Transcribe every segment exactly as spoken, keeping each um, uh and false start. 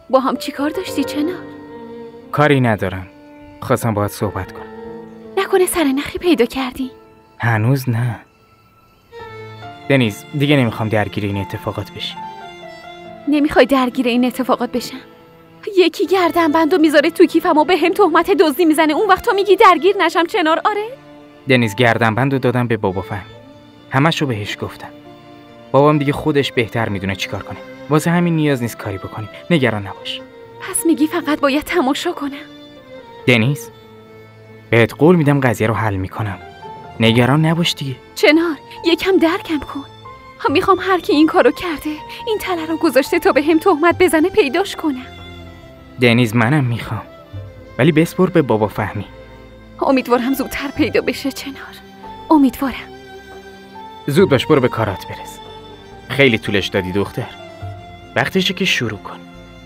با هم چی کار داشتی چنار؟ کاری ندارم، خواستم باهات صحبت کنم. نکنه سرنخی پیدا کردی؟ هنوز نه دنیز، دیگه نمیخوام درگیر این اتفاقات بشی. نمیخوای درگیر این اتفاقات بشم؟ یکی گردن بندو میذاره تو کیفم و به هم تهمت دزدی میزنه، اون وقت تو میگی درگیر نشم چنار؟ آره دنیز، گردن بندو دادم به بابا فهمی، همشو بهش گفتم. بابام دیگه خودش بهتر میدونه چیکار کنه، واسه همین نیاز نیست کاری بکنیم، نگران نباش. پس میگی فقط باید تماشا کنم؟ دنیز، بهت قول میدم قضیه رو حل میکنم، نگران نباش دیگه. چنار یکم درکم کن، میخوام هر کی این کارو کرده این تله رو گذاشته تا به هم تهمت بزنه پیداش کنم. دنیز منم میخوام، ولی بسپر به بابا فهمی. امیدوارم زودتر پیدا بشه چنار، امیدوارم. زود باش، برو به کارات برس، خیلی طولش دادی دختر، وقتشه که شروع کن.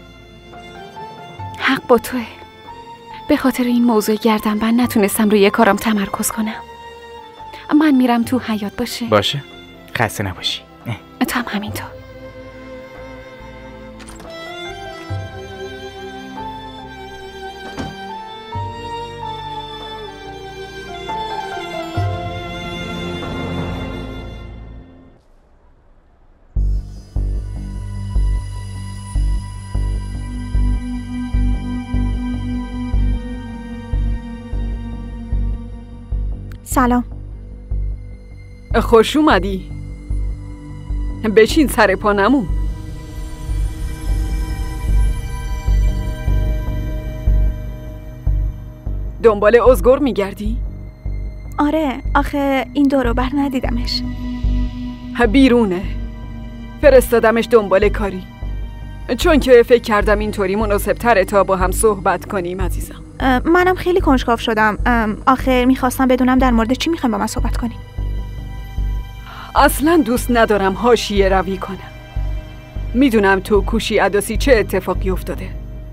حق با توه، به خاطر این موضوع گردنبند نتونستم روی کارم تمرکز کنم. من میرم تو حیاط. باشه باشه، خسته نباشی. تو هم همینطور. سلام. خوش اومدی. بشین سر پا نمون. دنبال ازگور میگردی؟ آره، آخه این دورو بر ندیدمش. بیرونه، فرستادمش دنبال کاری، چون که فکر کردم اینطوری مناسب تره تا با هم صحبت کنیم عزیزم. منم خیلی کنجکاو شدم. آخه میخواستم بدونم در مورد چی میخوایم با من صحبت کنیم. اصلا دوست ندارم حاشیه روی کنم. میدونم تو کوشی عداسی چه اتفاقی افتاده.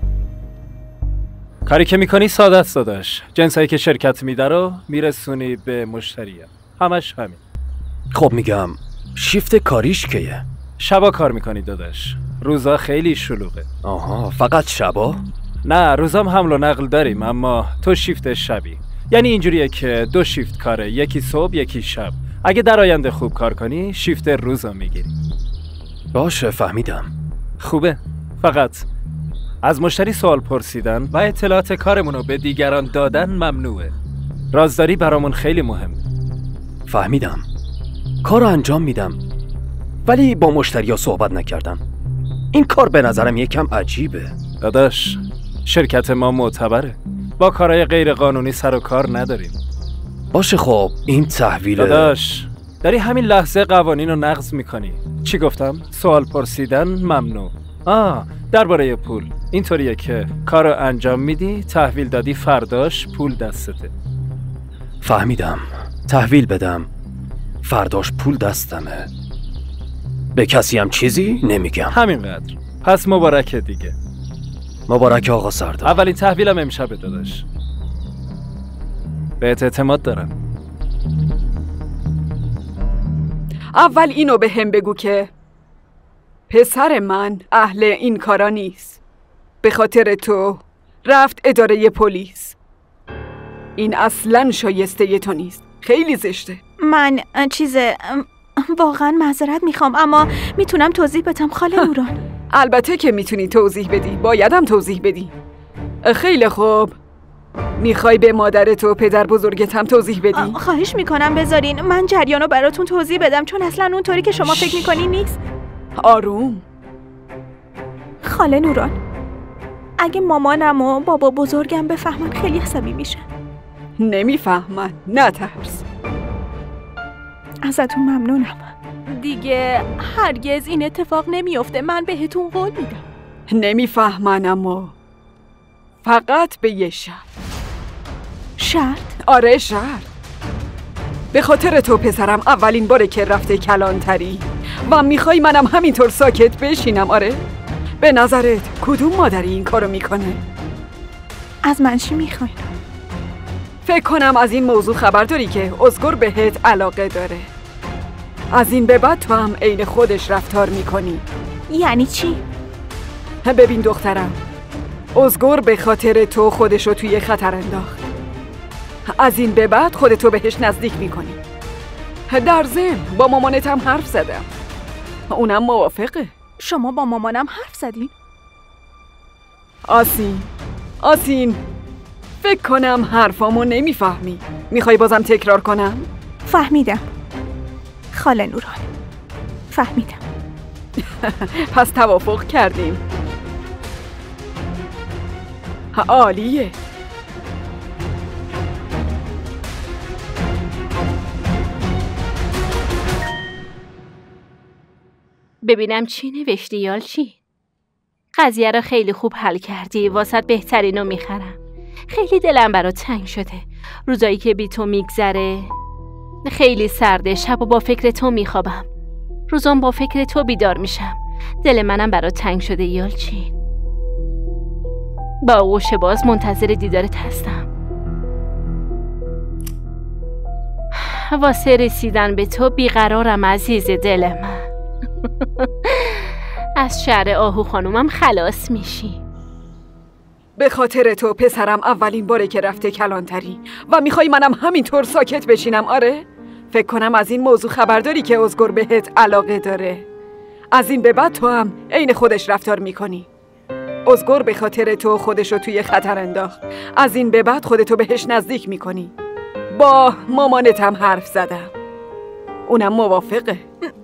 کاری که میکنی ساده است داداش، جنسایی که شرکت میده رو میرسونی به مشتریه، همش همین. خب میگم شیفت کاریش کیه؟ شبا کار میکنی داداش، روزا خیلی شلوغه. آها، فقط شبا؟ نه، روزام حمل و نقل داریم، اما تو شیفت شبی. یعنی اینجوریه که دو شیفت کاره، یکی صبح یکی شب. اگه در آینده خوب کار کنی شیفت روزا میگیری. باشه فهمیدم. خوبه، فقط از مشتری سوال پرسیدن و اطلاعات کارمونو به دیگران دادن ممنوعه. رازداری برامون خیلی مهمه. فهمیدم، کارو انجام میدم، ولی با مشتریا صحبت نکردم. این کار به نظرم یکم عجیبه. داداش، شرکت ما معتبره، با کارهای غیر قانونی سر و کار نداریم. باشه خب این تحویله. داداش، داری همین لحظه قوانین رو نقض میکنی. چی گفتم؟ سوال پرسیدن ممنوع. آه، درباره پول اینطوریه که کارو انجام میدی، تحویل دادی، فرداش پول دستته. فهمیدم، تحویل بدم، فرداش پول دستمه، به کسی هم چیزی نمیگم. همینقدر. پس مبارکه دیگه. مبارک آقا سردار. اولین تحویلم امشب داداش، بهت اعتماد دارم. اول اینو به هم بگو که پسر من اهل این کارا نیست. به خاطر تو رفت اداره پلیس. این اصلاً شایسته تو نیست، خیلی زشته. من چیزه واقعا معذرت میخوام، اما میتونم توضیح بدم خاله نوران؟ البته که میتونی توضیح بدی، بایدم توضیح بدی. خیلی خوب، میخوای به مادرت و پدر بزرگت هم توضیح بدی؟ خواهش میکنم بذارین من جریانو براتون توضیح بدم، چون اصلا اونطوری که شما فکر میکنی نیست. آروم. خاله نوران، اگه مامانم و بابا بزرگم بفهمن خیلی عصبی میشن. نمیفهمن، نترس. ازتون ممنونم. دیگه هرگز این اتفاق نمیفته، من بهتون قول میدم. نمیفهمن، اما فقط به یه شرط. شرط؟ آره شرط. به خاطر تو پسرم اولین باره که رفته کلانتری و میخوای منم همینطور ساکت بشینم. آره؟ به نظرت کدوم مادری این کارو میکنه؟ از من چی میخوای؟ فکر کنم از این موضوع خبر داری که ازگور بهت علاقه داره. از این به بعد تو هم عین خودش رفتار میکنی. یعنی چی؟ ببین دخترم، ازگور به خاطر تو خودشو توی خطر انداخت. از این به بعد خودتو بهش نزدیک میکنی. در ضمن با مامانت هم حرف زدم، اونم موافقه. شما با مامانم حرف زدین؟ آسین، آسین فکر کنم حرفامو نمیفهمی. میخوای بازم تکرار کنم؟ فهمیدم خاله نوران، فهمیدم. پس توافق کردیم. عالیه. ببینم چی نوشتی یالچی؟ قضیه را خیلی خوب حل کردی، واسط بهترینو میخرم. خیلی دلم برات تنگ شده. روزایی که بی تو میگذره خیلی سرده، شب و با فکر تو میخوابم، روزام با فکر تو بیدار میشم. دل منم برات تنگ شده یالچی. با آغوش باز منتظر دیدارت هستم. واسه رسیدن به تو بیقرارم عزیز دل من. از شر آهو خانومم خلاص میشی. به خاطر تو پسرم اولین باره که رفته کلانتری و میخوای منم همینطور ساکت بشینم؟ آره؟ فکر کنم از این موضوع خبر داری که ازگور بهت علاقه داره. از این به بعد تو هم عین خودش رفتار میکنی. ازگور به خاطر تو خودشو توی خطر انداخت. از این به بعد خودتو بهش نزدیک میکنی. با مامانت هم حرف زدم، اونم موافقه.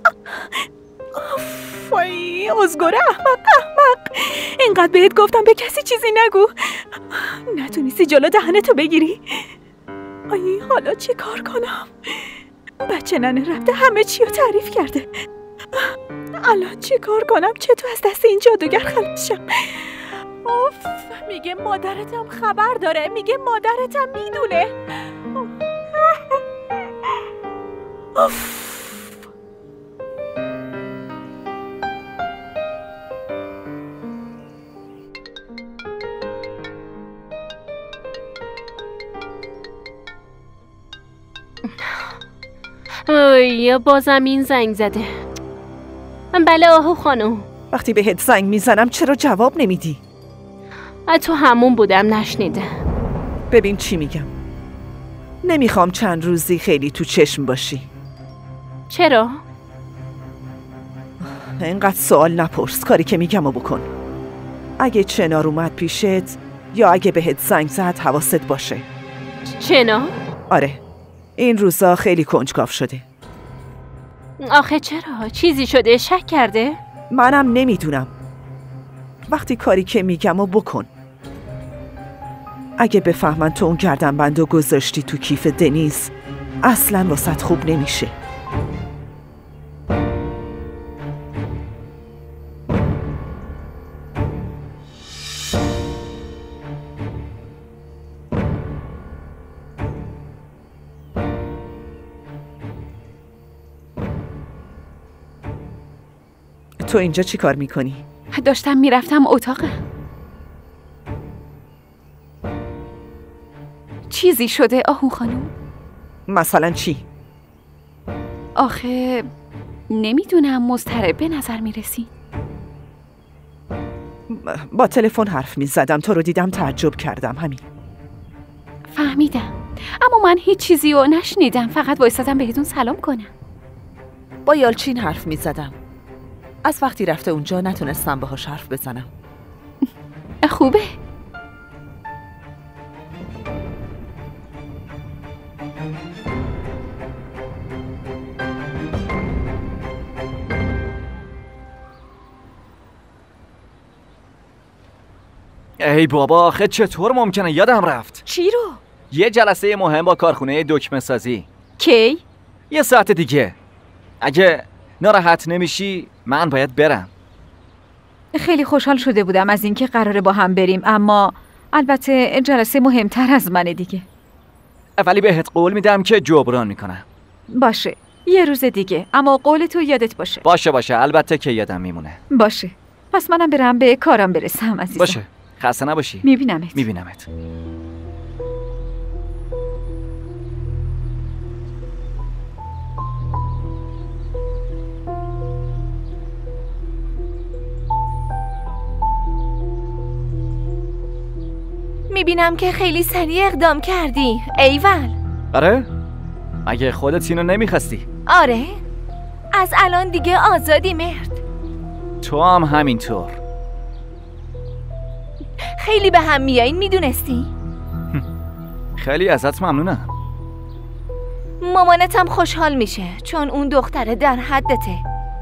وای ازگور احمق احمق، اینقدر بهت گفتم به کسی چیزی نگو، نتونستی جلو دهنتو بگیری. آی حالا چی کار کنم؟ بچه ننه رفته همه چی رو تعریف کرده. الان چی کار کنم؟ چطور از دست این جادوگر خلاص شم؟ اوف، میگه مادرتم خبر داره، میگه مادرتم میدونه. اوف. اوه بازم این زنگ زده. بله آهو خانم. وقتی بهت زنگ میزنم چرا جواب نمیدی؟ تو همون بودم نشنیدم. ببین چی میگم، نمیخوام چند روزی خیلی تو چشم باشی. چرا؟ اینقدر سوال نپرس، کاری که میگم رو بکن. اگه چنار اومد پیشت یا اگه بهت زنگ زد حواست باشه. چنار؟ آره، این روزا خیلی کنجکاو شده. آخه چرا؟ چیزی شده؟ شک کرده؟ منم نمیدونم. وقتی کاری که میگم رو بکن. اگه بفهمن تو اون گردنبندو گذاشتی تو کیف دنیز اصلا واسط خوب نمیشه. تو اینجا چی کار میکنی؟ داشتم میرفتم اتاقم. چیزی شده آهو خانم؟ مثلا چی؟ آخه نمیدونم، مضطرب به نظر میرسی. با تلفن حرف میزدم، تو رو دیدم تعجب کردم، همین. فهمیدم، اما من هیچ چیزی رو نشنیدم، فقط وایسادم بهتون سلام کنم. با یالچین حرف میزدم. از وقتی رفته اونجا نتونستم باهاش حرف بزنم. خوبه؟ ای بابا، آخه چطور ممکنه یادم رفت؟ چی رو؟ یه جلسه مهم با کارخونه دکمه سازی. کی؟ یه ساعت دیگه. اگه ناراحت نمیشی من باید برم. خیلی خوشحال شده بودم از اینکه قراره با هم بریم، اما البته جلسه مهمتر از منه دیگه. ولی بهت قول میدم که جبران میکنم. باشه، یه روز دیگه، اما قول تو یادت باشه. باشه باشه، البته که یادم میمونه. باشه، پس منم برم به کارم برسم عزیزم. باشه، خسته نباشی. میبینمت. میبینمت. میبینم که خیلی سریع اقدام کردی. ایول. آره؟ اگه خودت اینو نمیخواستی. آره؟ از الان دیگه آزادی مرد. تو هم همینطور. خیلی به هم میایین میدونستی؟ خیلی ازت ممنونم. مامانتم خوشحال میشه چون اون دختره در حدته.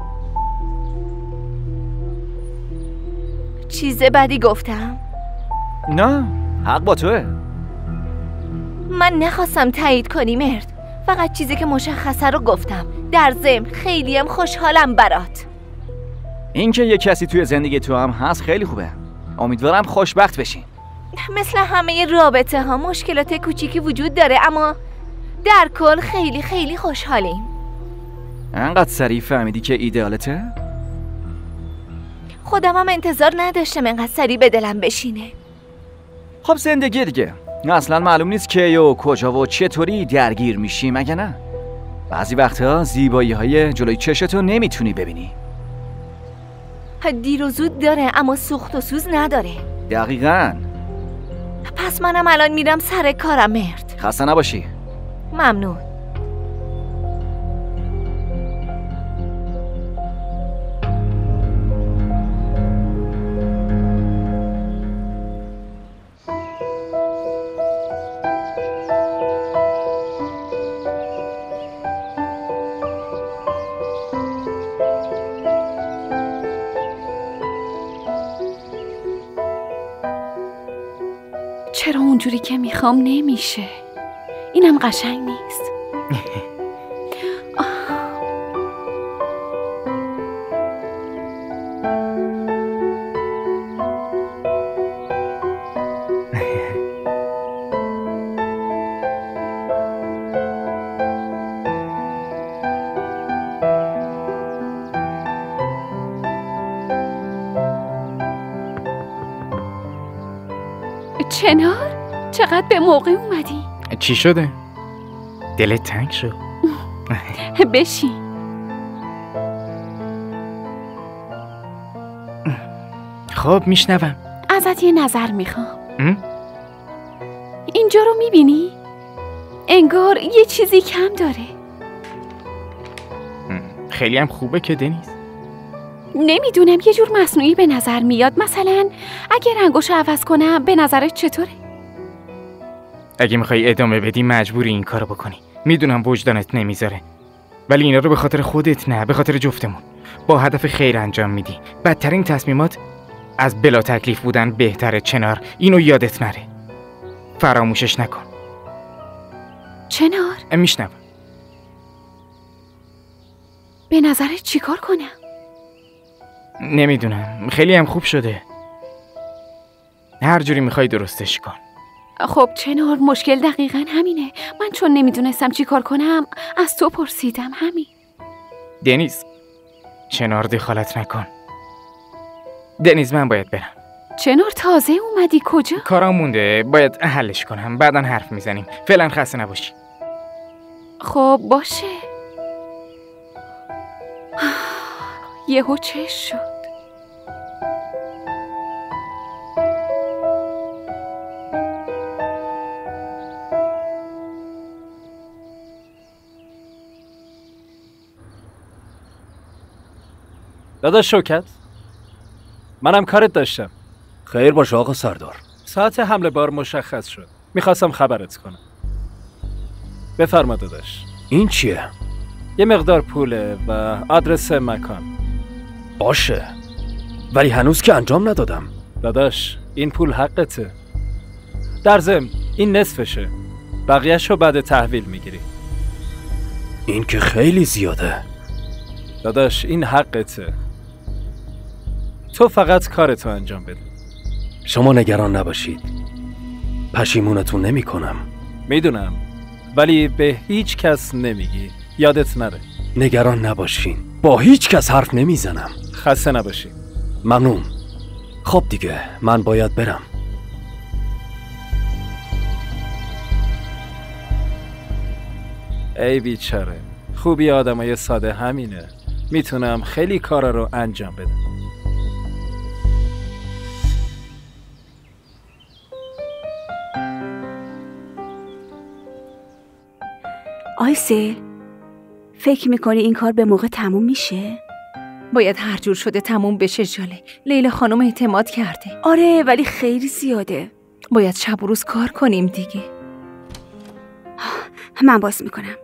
چیز بدی گفتم؟ نه، حق با توه. من نخواستم تایید کنی مرد. فقط چیزی که مشخصه رو گفتم. در ضمن خیلیم خوشحالم برات. این که یه کسی توی زندگی تو هم هست خیلی خوبه. امیدوارم خوشبخت بشین. مثل همه رابطه ها مشکلات کوچیکی وجود داره، اما در کل خیلی خیلی خوشحالیم. انقدر سریع فهمیدی که ایدئالته؟ خودم هم انتظار نداشتم انقدر سریع به دلم بشینه. خب زندگی دیگه اصلا معلوم نیست که و کجا و چطوری درگیر میشی، مگه نه؟ بعضی وقتها زیبایی های جلوی چشتو نمیتونی ببینی. دیر و زود داره اما سوخت و سوز نداره. دقیقاً. پس منم الان میرم سر کارم مرد. خسته نباشی. ممنون. چرا اونجوری که میخوام نمیشه؟ اینم قشنگ نیست. چنار؟ چقدر به موقع اومدی؟ چی شده؟ دلت تنگ شد؟ بشین. خب میشنوم. ازت یه نظر میخوام. اینجا رو میبینی؟ انگار یه چیزی کم داره. خیلی هم خوبه که دنیز. نمیدونم، یه جور مصنوعی به نظر میاد. مثلا اگه رنگاشو عوض کنم به نظرت چطوره؟ اگه میخوای ادامه بدی مجبوری این کارو بکنی. میدونم وجدانت نمیذاره، ولی اینا رو به خاطر خودت نه، به خاطر جفتمون با هدف خیر انجام میدی. بدترین تصمیمات از بلا تکلیف بودن بهتره. چنار، اینو یادت نره. فراموشش نکن. چنار؟ میشنوم. به نظرت چیکار کنم؟ نمیدونم، خیلی هم خوب شده. هر جوری میخوای درستش کن. خب چنار، مشکل دقیقاً همینه. من چون نمیدونستم چی کار کنم از تو پرسیدم. همین. دنیز، چنار دخالت نکن. دنیز، من باید برم. چنار تازه اومدی؟ کجا؟ کارام مونده، باید حلش کنم. بعداً حرف میزنیم. فعلا خسته نباشی. خب باشه. یهو چش شد. داداش شوکت، منم کارت داشتم. خیر باشه آقا سردار. ساعت حمله بار مشخص شد. میخواستم خبرت کنم. بفرما داداش. این چیه؟ یه مقدار پوله و آدرس مکان. باشه، ولی هنوز که انجام ندادم. داداش این پول حقته. در ضمن این نصفشه، بقیه‌شو بعد تحویل میگیری. این که خیلی زیاده. داداش این حقته. تو فقط کارتو انجام بده. شما نگران نباشید، پشیمونتون نمی کنم. میدونم، ولی به هیچ کس نمیگی. یادت نره. نگران نباشین، با هیچ کس حرف نمیزنم. خسته نباشی. ممنون. خب دیگه من باید برم. ای بیچاره، خوبی آدمای ساده همینه. میتونم خیلی کارا رو انجام بدم. آیسل، فکر میکنی این کار به موقع تموم میشه؟ باید هر جور شده تموم بشه ژاله. لیلا خانم اعتماد کرده. آره ولی خیلی زیاده. باید شب و روز کار کنیم دیگه. من باز میکنم.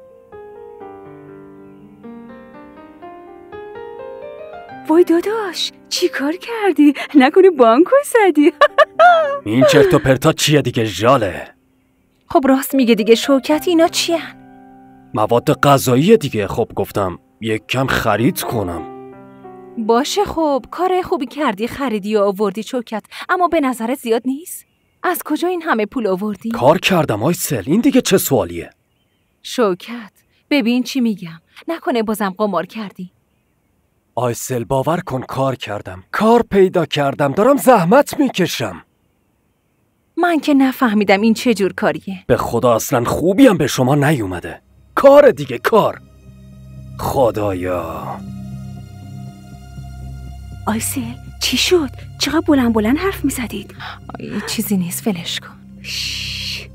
وای داداش، چی کار کردی؟ نکنی بانکو زدی؟ این چرت و پرتا چیه دیگه ژاله؟ خب راست میگه دیگه شوکت، اینا چی هن؟ مواد غذایی دیگه. خب گفتم یک کم خرید کنم. باشه خب، کار خوبی کردی خریدی و آوردی شوکت، اما به نظرت زیاد نیست؟ از کجا این همه پول آوردی؟ کار کردم آیسل، این دیگه چه سوالیه؟ شوکت ببین چی میگم، نکنه بازم قمار کردی؟ آیسل باور کن کار کردم، کار پیدا کردم، دارم زحمت میکشم. من که نفهمیدم این چه جور کاریه. به خدا اصلا خوبی هم به شما نیومده. کار دیگه کار. خدایا. آیسل چی شد؟ چقدر بلند بلند حرف میزدید؟ آی چیزی نیست، فلش کن. شش.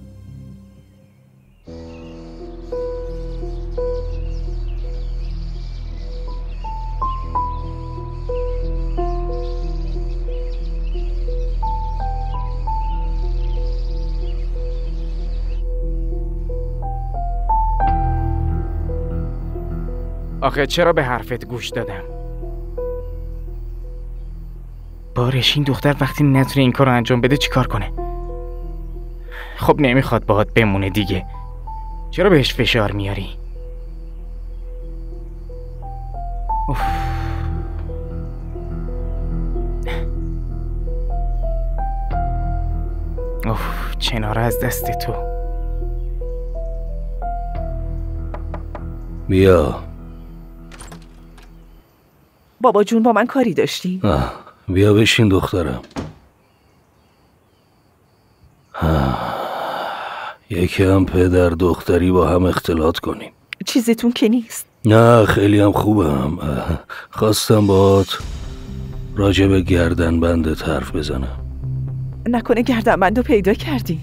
آخه چرا به حرفت گوش دادم؟ بارش این دختر وقتی نتونه این کار رو انجام بده چی کار کنه؟ خب نمیخواد باهات بمونه دیگه، چرا بهش فشار میاری؟ اوف. اوف چناره از دست تو. بیا. بابا جون با من کاری داشتیم؟ آه. بیا بشین دخترم. یکی هم پدر دختری با هم اختلاط کنیم. چیزتون که نیست؟ نه خیلی هم خوبم. خواستم باهات راجع به گردن بندت حرف بزنم. نکنه گردن بندو پیدا کردی؟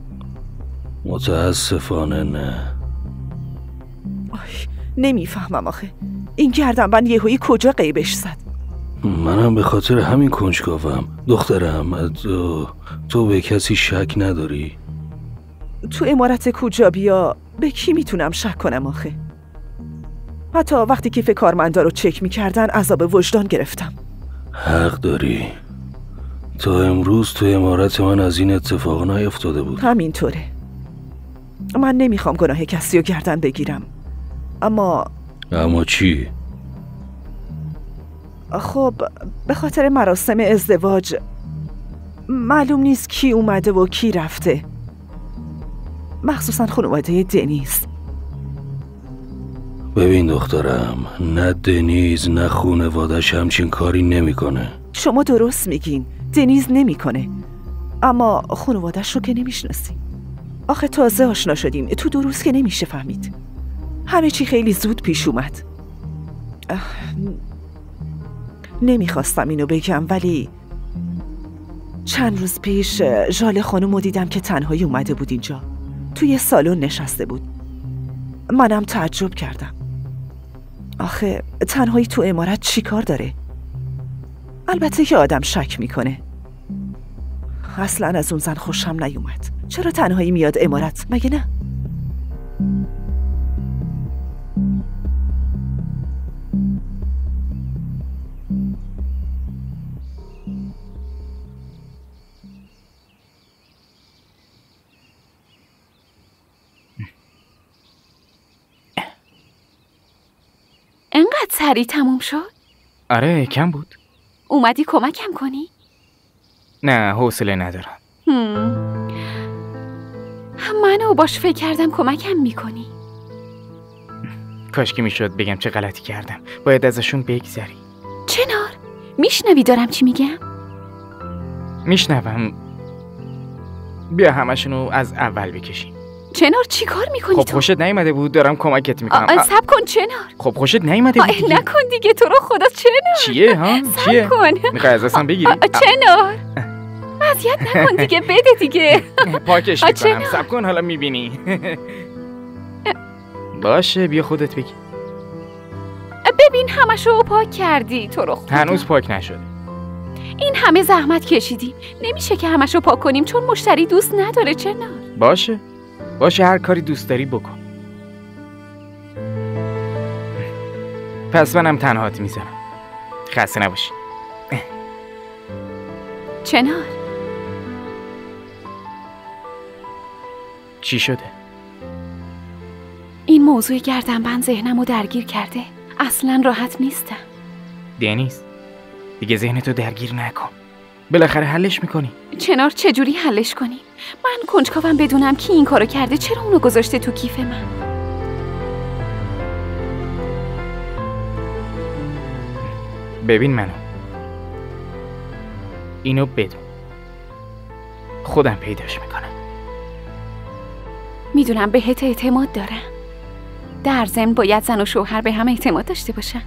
متاسفانه نه. آی نمیفهمم آخه این گردن بند یهویی کجا غیبش زد؟ منم به خاطر همین کنجکاوم. دخترم تو, تو به کسی شک نداری؟ تو عمارت کجا بیا به کی میتونم شک کنم آخه؟ حتی وقتی کیف کارمندا رو چک میکردن عذاب وجدان گرفتم. حق داری. تا امروز تو عمارت من از این اتفاق نیفتاده بود. همینطوره. من نمیخوام گناه کسی رو گردن بگیرم، اما اما چی؟ خب به خاطر مراسم ازدواج معلوم نیست کی اومده و کی رفته، مخصوصا خانواده دنیز. ببین دخترم، نه دنیز نه خانواده‌اش همچین کاری نمیکنه. شما درست میگین، دنیز نمیکنه، اما خانواده‌اش رو که نمیشناسیم. آخه تازه آشنا شدیم، تو دو روز که نمیشه فهمید. همه چی خیلی زود پیش اومد. نمیخواستم اینو بگم ولی چند روز پیش ژاله خانم رو دیدم که تنهایی اومده بود اینجا، توی سالن نشسته بود. منم تعجب کردم. آخه تنهایی تو عمارت چی کار داره؟ البته که آدم شک میکنه. اصلا از اون زن خوشم نیومد. چرا تنهایی میاد عمارت؟ مگه نه؟ انقدر سریع تموم شد؟ آره کم بود. اومدی کمکم کنی؟ نه حوصله ندارم. منو باش فکر کردم کمکم میکنی. کاش که میشد بگم چه غلطی کردم. باید ازشون بگذری. چنار میشنوی دارم چی میگم؟ میشنوم. بیا همشونو از اول بکشیم. چنار چی کار میکنی خب تو؟ خوشت نیومده بود دارم کمکت میکنم. صبر کن چنار. خب خوشت نیومده بود دیگه. نکن دیگه تو رو خدا چنار. چیه ها؟ چیه؟ صبر کن. میخوای از دستم بگیری؟ چنار اذیت نکن دیگه، بده دیگه. پاکش میکنم. صبر کن حالا میبینی. باشه بیا خودت بگی. ببین همشو پاک کردی تو رو خدا. هنوز پاک نشده. این همه زحمت کشیدیم، نمیشه که همشو پاک کنیم چون مشتری دوست نداره. چنار باشه باشه هر کاری دوست داری بکن. پس منم تنهات میزنم. خسته نباشی. چنار چی شده؟ این موضوع گردنبند ذهنمو درگیر کرده. اصلا راحت نیستم. دنیز دیگه ذهنتو درگیر نکن. بالاخره حلش میکنی. چنار چجوری حلش کنیم؟ من کنجکاوم بدونم کی این کارو کرده. چرا اونو گذاشته تو کیف من؟ ببین منو، اینو بدون، خودم پیداش میکنم. میدونم بهت اعتماد دارم. در ضمن باید زن و شوهر به هم اعتماد داشته باشن.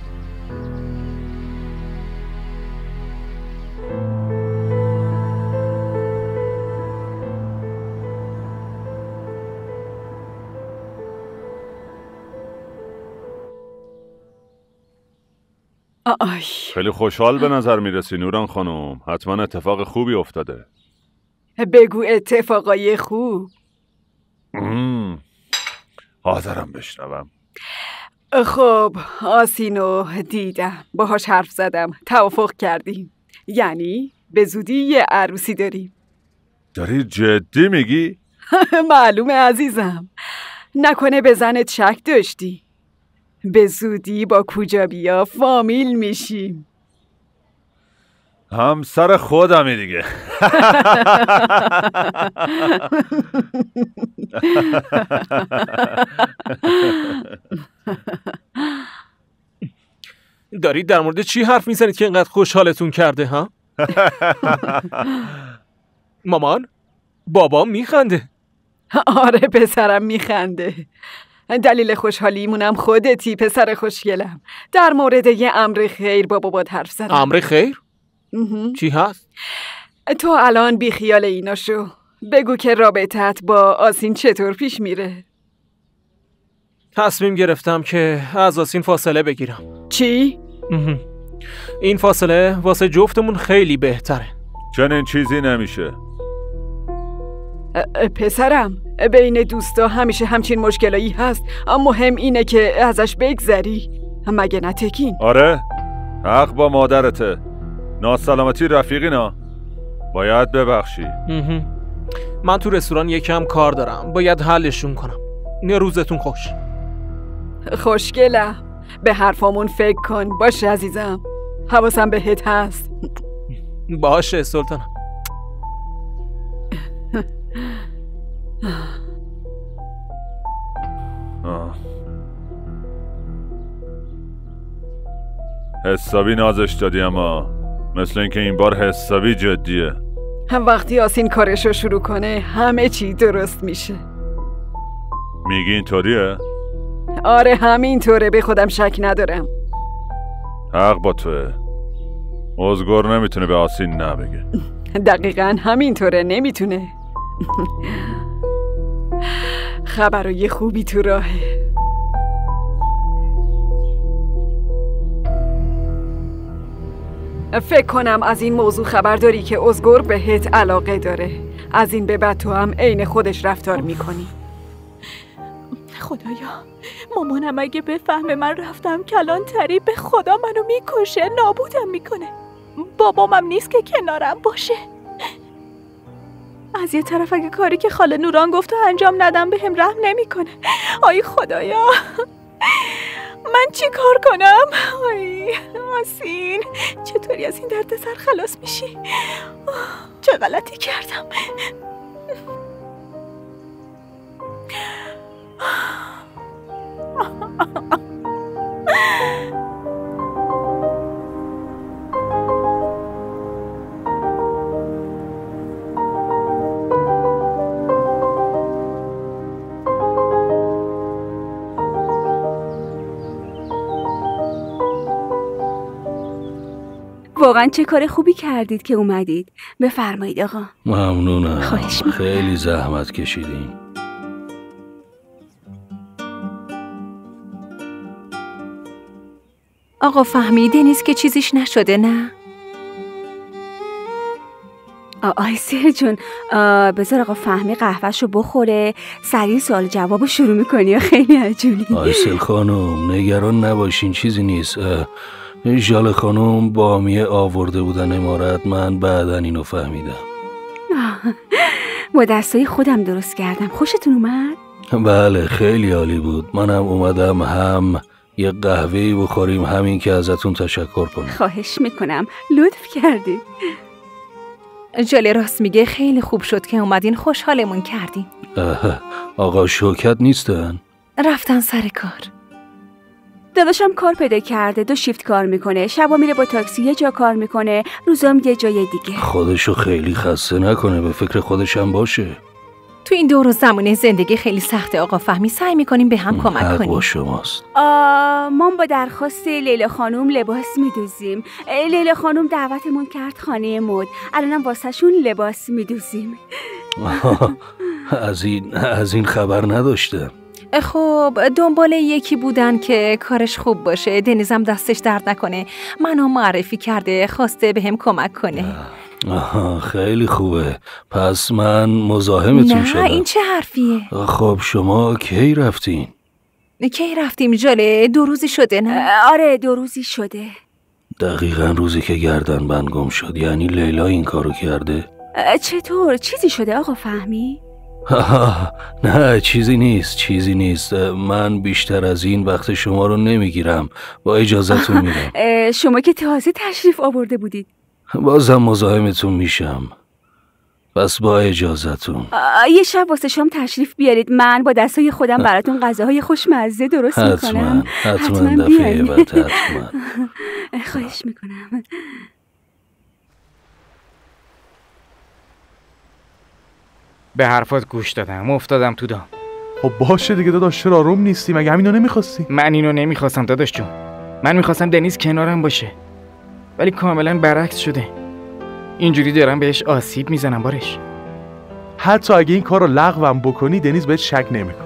آی خیلی خوشحال به نظر میرسی نوران خانم. حتما اتفاق خوبی افتاده. بگو اتفاقای خوب. مم. حاضرم بشنوم. خب آسینو دیدم، باهاش حرف زدم، توافق کردیم. یعنی به زودی یه عروسی داریم. داری جدی میگی؟ معلومه عزیزم. نکنه به زنت شک داشتی. به زودی با کجا بیا فامیل میشیم. همسر خودمی دیگه. دارید در مورد چی حرف میزنید که اینقدر خوشحالتون کرده ها؟ مامان؟ بابام میخنده. آره پسرم میخنده. دلیل خوشحالیمونم خودتی پسر خوشگلم. در مورد یه امر خیر با بابات حرف زدم. امر خیر؟ چی هست؟ تو الان بی خیال اینا شو. بگو که رابطت با آسین چطور پیش میره؟ تصمیم گرفتم که از آسین فاصله بگیرم. چی؟ این فاصله واسه جفتمون خیلی بهتره. چنین چیزی نمیشه. پسرم بین دوستا همیشه همچین مشکلایی هست، اما مهم اینه که ازش بگذری. مگه نه تکین؟ آره حق با مادرته. ناسلامتی رفیقینا، باید ببخشی. من تو رستوران یکم کار دارم، باید حلشون کنم. نه روزتون خوش. خوشگلم. به حرفامون فکر کن. باشه عزیزم، حواسم بهت هست. باشه سلطانم. آه. حسابی نازش دادی، اما مثل اینکه این بار حسابی جدیه. هم وقتی آسین کارشو شروع کنه همه چی درست میشه. میگی اینطوریه؟ آره همینطوره، به خودم شک ندارم. حق با توه. ازگار نمیتونه به آسین نبگه. دقیقاً همینطوره، نمیتونه. خبرای خوبی تو راهه. فکر کنم از این موضوع خبر داری که ازگور بهت علاقه داره. از این به بعد تو هم عین خودش رفتار میکنی. خدایا مامانم اگه بفهمه من رفتم کلانتری به خدا منو میکشه، نابودم میکنه. بابامم نیست که کنارم باشه. از یه طرف اگه کاری که خاله نوران گفت و انجام ندم بهم رحم نمیکنه. آی خدایا من چی کار کنم؟ آی آسین چطوری از این درد سر خلاص میشی؟ چه غلطی کردم؟ واقعا چه کار خوبی کردید که اومدید. بفرمایید آقا. ممنونم. خواهش می‌کنم. خیلی زحمت کشیدین. آقا فهمی دنیز که چیزیش نشده نه؟ آیسل جون بذار آقا فهمی قهوه‌شو بخوره، سریع سوال جوابو شروع میکنی و خیلی عجولی. آیسل خانم نگران نباشین، چیزی نیست. ژاله خانم بامیه آورده بودن امارت، من بعدن اینو فهمیدم. با دستای خودم درست کردم. خوشتون اومد؟ بله خیلی عالی بود. منم اومدم هم یه قهوه‌ای بخوریم، همین که ازتون تشکر کنم. خواهش میکنم، لطف کردی. ژاله راست میگه، خیلی خوب شد که اومدین، خوشحالمون کردین. آقا شوکت نیستن؟ رفتن سر کار. داداشم کار پیدا کرده، دو شیفت کار میکنه، شبا میره با تاکسی یه جا کار میکنه، روزام یه جای دیگه. خودشو خیلی خسته نکنه، به فکر خودشم باشه. تو این دور و زمونه زندگی خیلی سخته آقا فهمی، سعی میکنیم به هم کمک حق کنیم. با شماست. ما با درخواست لیلا خانوم لباس میدوزیم. لیلا خانوم دعوتمون کرد خانه مد، الانم واسه شون لباس میدوزیم. از این از این خبر نداشتم. خب دنبال یکی بودن که کارش خوب باشه، دنیزم دستش درد نکنه، منو معرفی کرده، خواسته به هم کمک کنه. آها خیلی خوبه، پس من مزاحمتون شدم. نه این چه حرفیه؟ خب شما کی رفتین؟ کی رفتیم ژاله؟ دو روزی شده نه؟ آره دو روزی شده. دقیقا روزی که گردن بند گم شد، یعنی لیلا این کارو کرده؟ چطور؟ چیزی شده آقا فهمی؟ نه چیزی نیست چیزی نیست من بیشتر از این وقت شما رو نمیگیرم، با اجازهتون میرم. شما که تازه تشریف آورده بودید. بازم مزاحمتون میشم، پس با اجازهتون. یه شب واسه شام تشریف بیارید، من با دستای خودم براتون غذاهای خوشمزه درست میکنم. حتما حتما دفعه بعد حتما. خواهش میکنم. به حرفات گوش دادم، افتادم تو دام. خب باشه دیگه داداش، چرا آروم نیستی؟ مگه همینو نمیخواستی؟ من اینو نمیخواستم داداش جون، من میخواستم دنیز کنارم باشه، ولی کاملا برعکس شده. اینجوری دارم بهش آسیب میزنم بارش. حتی اگه این کارو لغوم بکنی دنیز بهت شک نمیکنه.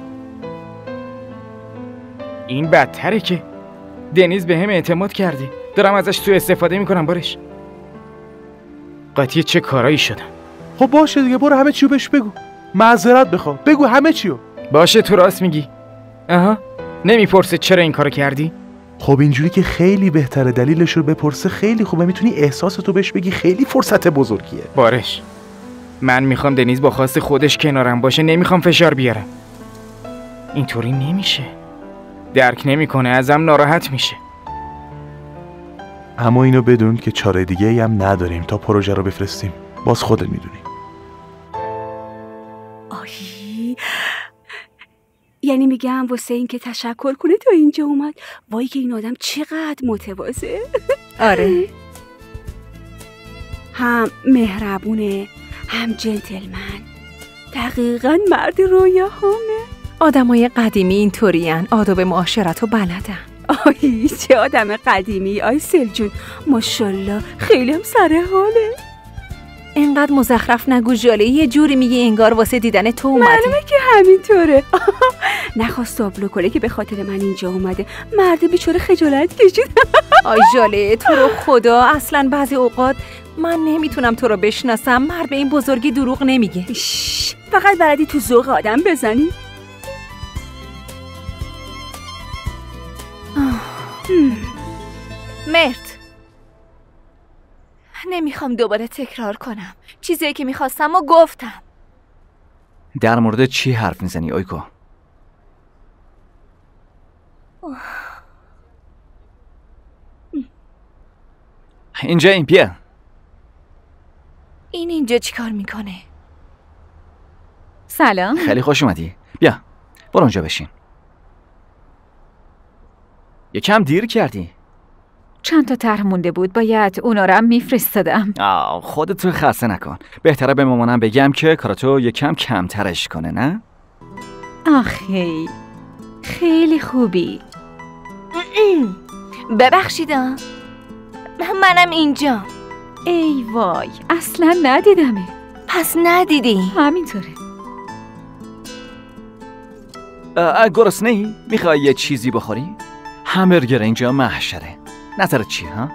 این بدتره که دنیز به هم اعتماد کرده، دارم ازش سوء استفاده میکنم بارش. قاطی چه کارایی شدم. خب باشه دیگه، برو همه چیو بهش بگو، معذرت بخوا، بگو همه چیو. باشه تو راست میگی. آها نمیپرسه چرا این کارو کردی؟ خب اینجوری که خیلی بهتره، دلیلش رو بپرسه خیلی خوبه، میتونی احساساتو بهش بگی، خیلی فرصت بزرگیه. بارش من میخوام دنیز با خواست خودش کنارم باشه، نمیخوام فشار بیارم. اینطوری نمیشه، درک نمیکنه، ازم ناراحت میشه. اما اینو بدون که چاره دیگه ای هم نداریم تا پروژه رو بفرستیم، باز خودت میدونی. آی یعنی میگم واسه این که تشکر کنه تا اینجا اومد. وای که این آدم چقدر متواضعه. آره هم مهربونه هم جنتلمن، دقیقاً مرد رویاهامه. آدمای قدیمی اینطورین، آداب معاشرت رو بلدن. آی چه آدم قدیمی آیسل جون، ماشاءالله خیلی هم سر حاله. اینقدر مزخرف نگو ژاله، یه جوری میگی انگار واسه دیدن تو اومدی. معلومه که همینطوره. نخواست تابلو کنه که به خاطر من اینجا اومده، مرد بیچاره خجالت کشید. آی ژاله تو رو خدا، اصلا بعضی اوقات من نمیتونم تو رو بشناسم، مرد به این بزرگی دروغ نمیگه. شش، فقط بلدی تو ذوق آدم بزنی. مرد نمیخوام دوباره تکرار کنم، چیزی که میخواستم و گفتم. در مورد چی حرف میزنی آیکو؟ اینجا این بیا. این اینجا چی کار میکنه؟ سلام. خیلی خوش اومدی، بیا برو اونجا بشین. یکم دیر کردی. چند تا طرح مونده بود، باید اونا رو هم میفرستادم. آه خودتو خسته نکن، بهتره به مامانم بگم که کاراتو یکم کمترش کنه، نه؟ آخی خیلی خوبی. ببخشیدم، منم اینجا. ای وای اصلا ندیدمه. پس ندیدی؟ همینطوره. گرسنه‌ای؟ میخوای یه چیزی بخوری؟ همبرگر اینجا محشره. نظرت چیه ها؟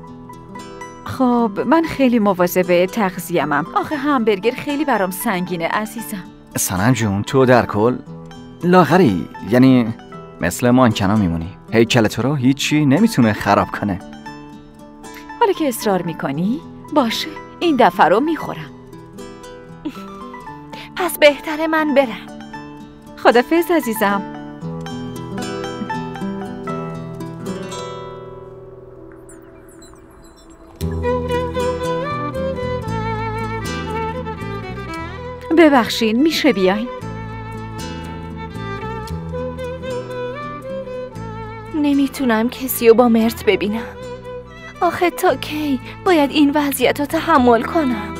خب من خیلی مواظب تغذیه‌ام. آخه همبرگر خیلی برام سنگینه عزیزم. سنم جون تو در کل لاغری، یعنی مثل مانکنا میمونی. هیکل تو رو هیچی نمیتونه خراب کنه. حالا که اصرار میکنی باشه، این دفعه رو میخورم. پس بهتره من برم. خدافظ عزیزم. ببخشین میشه بیاین؟ نمیتونم کسی رو با مرت ببینم. آخه تا کی باید این وضعیت رو تحمل کنم؟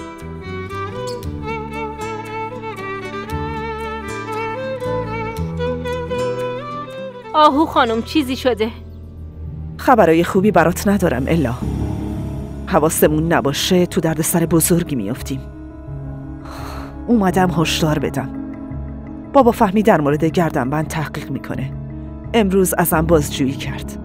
آهو خانم چیزی شده؟ خبرای خوبی برات ندارم الا. حواسمون نباشه تو دردسر بزرگی میافتیم. اومدم هشدار بدم. بابا فهمی در مورد گردنبند تحقیق میکنه. امروز ازم بازجویی کرد.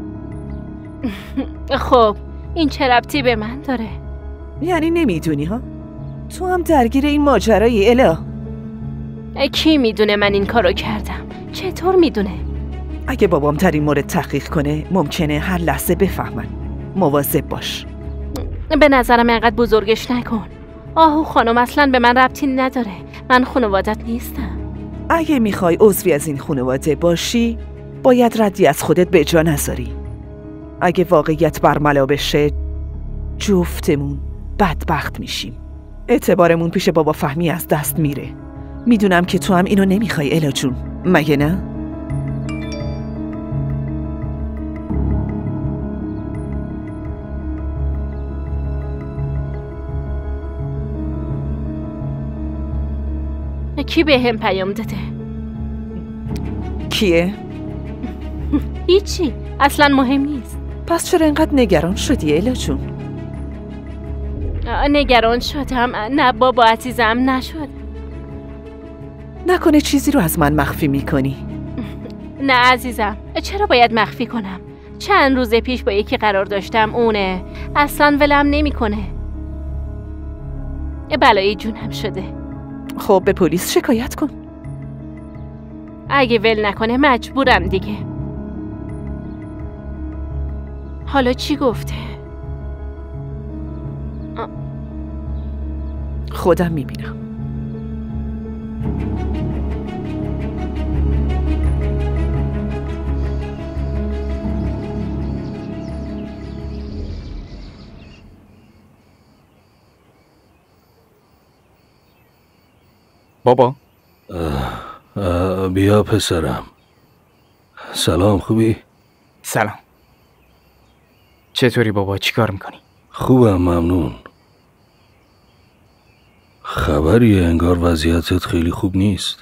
خب این چه ربطی به من داره؟ یعنی نمیدونی ها؟ تو هم درگیر این ماجرایی الا؟ کی میدونه من این کارو کردم؟ چطور میدونه؟ اگه بابام در این مورد تحقیق کنه ممکنه هر لحظه بفهمن. مواظب باش. به نظرم اینقدر بزرگش نکن. آهو خانم اصلا به من ربطی نداره. من خانوادت نیستم. اگه میخوای عضوی از این خانواده باشی باید ردی از خودت به جا نذاری. اگه واقعیت برملا بشه جفتمون بدبخت میشیم. اعتبارمون پیش بابا فهمی از دست میره. میدونم که تو هم اینو نمیخوای الا جون، مگه نه؟ کی به هم پیام داده؟ کیه؟ هیچی، اصلا مهم نیست. پس چرا اینقدر نگران شدی الا جون؟ نگران شدم؟ نه بابا عزیزم نشد. نکنه چیزی رو از من مخفی میکنی؟ نه عزیزم، چرا باید مخفی کنم؟ چند روز پیش با یکی قرار داشتم، اونه اصلا ولم نمیکنه. بلایی جونم شده. خب به پلیس شکایت کن. اگه ول نکنه مجبورم دیگه. حالا چی گفته؟ خودم میبینم. بابا اه، اه، بیا پسرم. سلام، خوبی؟ سلام. چطوری بابا؟ چی کار میکنی؟ خوبم ممنون. خبریه؟ انگار وضعیتت خیلی خوب نیست.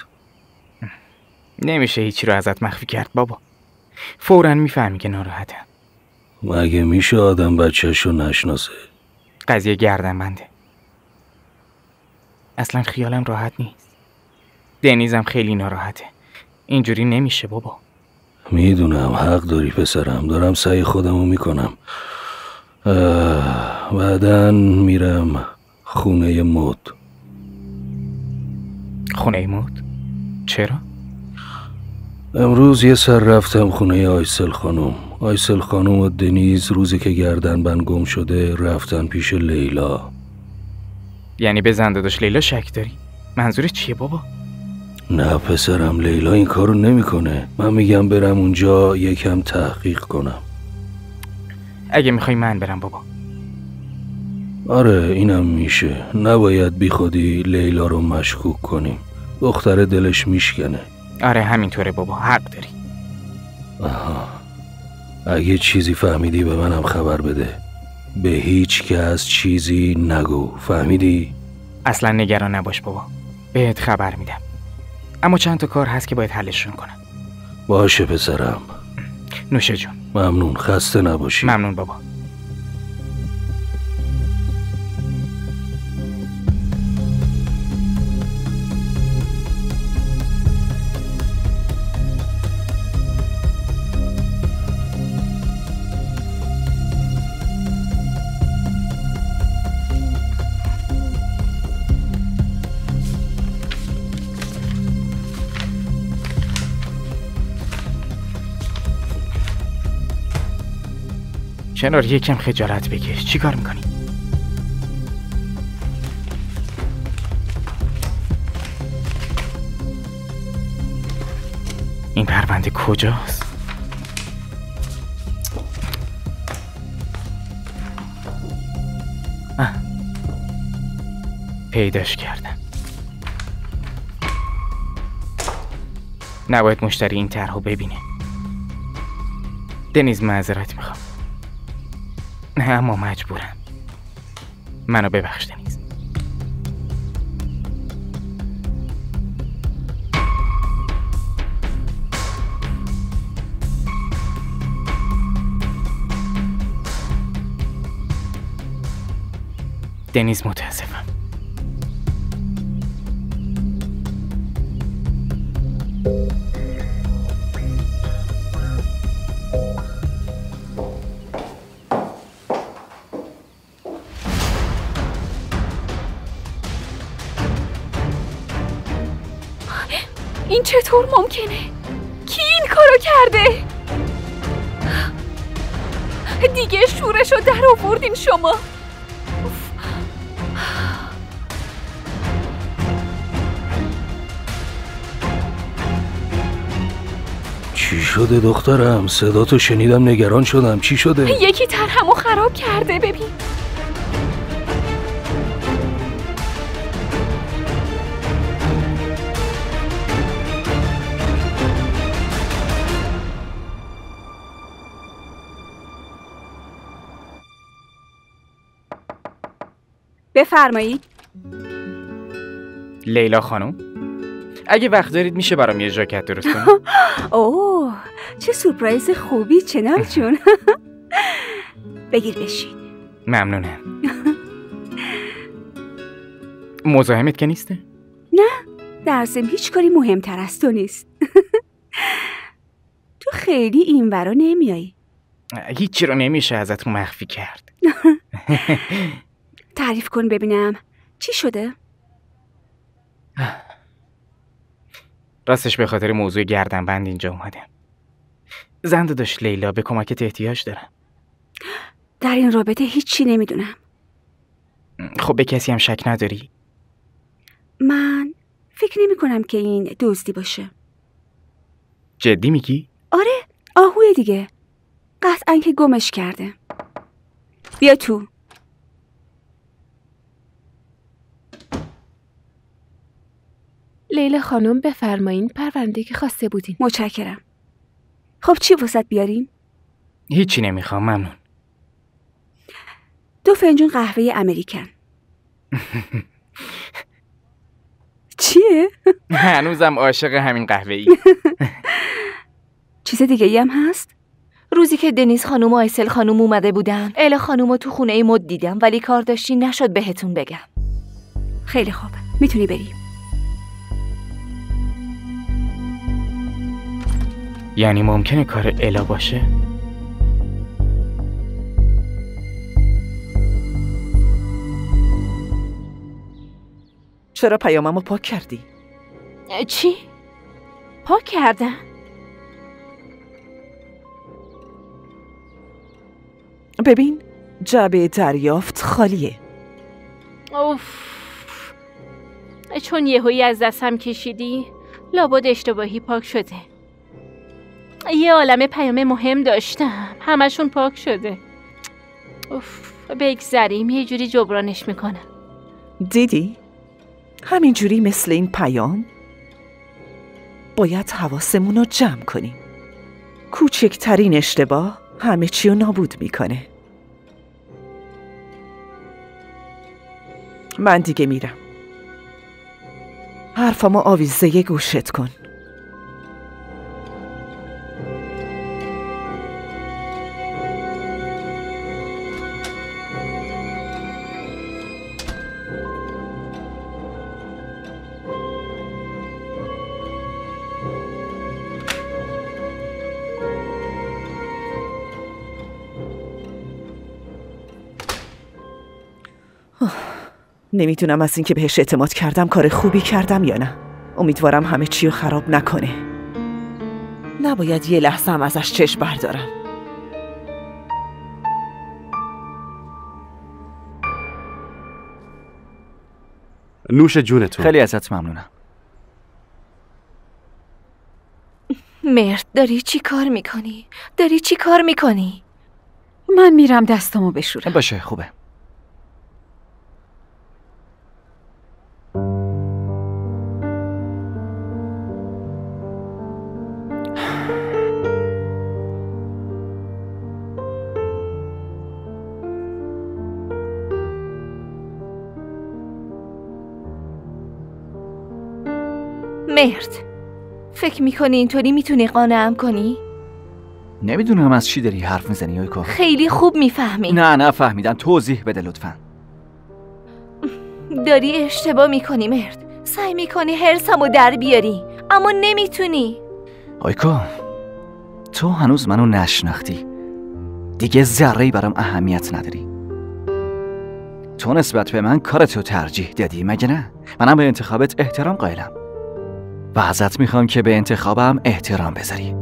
نمیشه هیچی رو ازت مخفی کرد بابا. فوراً میفهمی که ناراحتم. مگه میشه آدم بچه‌شو نشناسه؟ قضیه گردنبنده. اصلا خیالم راحت نیست. دنیزم خیلی ناراحته. اینجوری نمیشه بابا. میدونم حق داری پسرم. دارم سعی خودمو میکنم. بعدن میرم خونه مد. خونه مد؟ چرا؟ امروز یه سر رفتم خونه آیسل خانم. آیسل خانم و دنیز روزی که گردنبند گم شده رفتن پیش لیلا. یعنی به زنداداش لیلا شک داری؟ منظور چیه بابا؟ نه پسرم، لیلا این کارو نمیکنه. من میگم برم اونجا یکم تحقیق کنم. اگه میخوای من برم بابا. آره اینم میشه. نباید بی خودی لیلا رو مشکوک کنیم. دختر دلش میشکنه. آره همینطوره بابا، حق داری. آها. اگه چیزی فهمیدی به منم خبر بده. به هیچ کس چیزی نگو، فهمیدی؟ اصلا نگران نباش بابا، بهت خبر میدم. اما چند تا کار هست که باید حلشون کنم. باشه پسرم. نوشه جون. ممنون، خسته نباشی. ممنون بابا. کنار یکم خجالت بکش. چی کار میکنی؟ این پرونده کجاست؟ آه. پیداش کردم. نباید مشتری این طرحو ببینه. دنیز معذرت میخوام. نه اما مجبورم. منو ببخش دنیز. دنیز متاسفم. این چطور ممکنه؟ کی این کارو کرده؟ دیگه شورشو در آوردین شما. چی شده دخترم؟ صداتو شنیدم نگران شدم. چی شده؟ یکی طرحمو خراب کرده. ببین بفرمایید. لیلا خانم، اگه وقت دارید میشه برام یه ژاکت درست کنید؟ اوه چه سورپرایز خوبی چنار جون. بگیر بشین. ممنونم. مزاحمت که نیسته؟ نه در ضمن هیچ کاری مهمتر از تو نیست. تو خیلی این ورا نمیایی. هیچی رو نمیشه ازت مخفی کرد. تعریف کن ببینم چی شده؟ راستش به خاطر موضوع گردنبند اینجا اومدم. زن داداش لیلا به کمکت احتیاج دارم. در این رابطه هیچی نمیدونم. خب به کسی هم شک نداری؟ من فکر نمی کنم که این دزدی باشه. جدی میگی؟ آره آهوی دیگه. قطعاً که گمش کرده. بیا تو. لیلا خانم بفرمایین پرونده که خواسته بودین. متشکرم. خب چی واسط بیاریم؟ هیچی نمیخوام ممنون. دو فنجون قهوه امریکن. چیه؟ هنوزم عاشق همین قهوه ای. چیز دیگه ای هم هست؟ روزی که دنیز خانوم و آیسل خانوم اومده بودن اله خانومو تو خونه مد دیدم ولی کار داشتی نشد بهتون بگم. خیلی خوب میتونی بری. یعنی ممکنه کار الا باشه؟ چرا پیاممو پاک کردی؟ چی؟ پاک کردم؟ ببین جعبه دریافت خالیه. اوف. چون یهویی از دستم کشیدی لابد اشتباهی پاک شده. یه عالمه پیام مهم داشتم همشون پاک شده. اوف. بگذریم یه جوری جبرانش میکنم. دیدی؟ همینجوری مثل این پیام باید حواسمون رو جمع کنیم. کوچکترین اشتباه همه چی رو نابود میکنه. من دیگه میرم. حرفامو آویزه گوشت کن. نمیدونم از اینکه بهش اعتماد کردم کار خوبی کردم یا نه. امیدوارم همه چی رو خراب نکنه. نباید یه لحظه هم ازش چشم بردارم. نوش جونتون. خیلی ازت ممنونم. مرد، داری چی کار میکنی؟ داری چی کار میکنی؟ من میرم دستامو بشورم. باشه خوبه. مرد، فکر میکنی اینطوری میتونی قانعم کنی؟ نمیدونم از چی داری حرف میزنی یویکو. خیلی خوب میفهمی. نه نه فهمیدم، توضیح بده لطفا. داری اشتباه میکنی مرد. سعی میکنی حرصمو در بیاری اما نمیتونی. یویکو، تو هنوز منو نشناختی. دیگه ذره‌ای برام اهمیت نداری. تو نسبت به من کارتو ترجیح دادی مگه نه؟ منم به انتخابت احترام قائلم و ازت میخوام که به انتخابم احترام بذاری.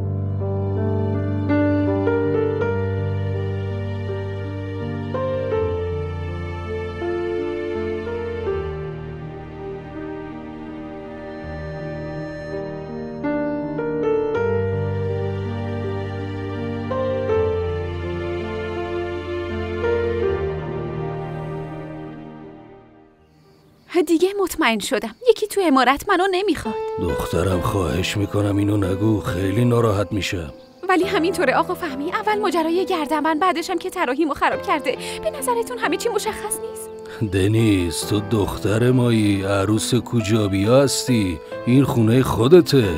دیگه مطمئن شدم یکی تو عمارت منو نمیخواد. دخترم خواهش میکنم اینو نگو، خیلی ناراحت میشم. ولی همینطوره آقا فهمی. اول ماجرای گردنبند، بعدش هم که طراحیمو خراب کرده. به نظرتون همه چی مشخص نیست؟ دنیز، تو دختر مایی، عروس کجابیا هستی. این خونه خودته.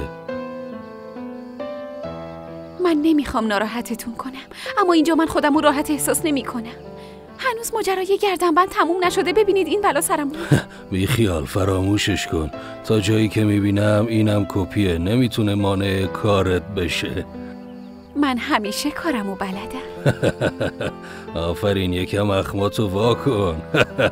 من نمیخوام ناراحتتون کنم، اما اینجا من خودمو راحت احساس نمیکنم. هنوز ماجرای گردنبند تموم نشده. ببینید این بلا سرم بود. بی خیال، فراموشش کن. تا جایی که میبینم اینم کپیه، نمیتونه مانع کارت بشه. من همیشه کارمو بلدم. آفرین، یکم اخماتو وا کن.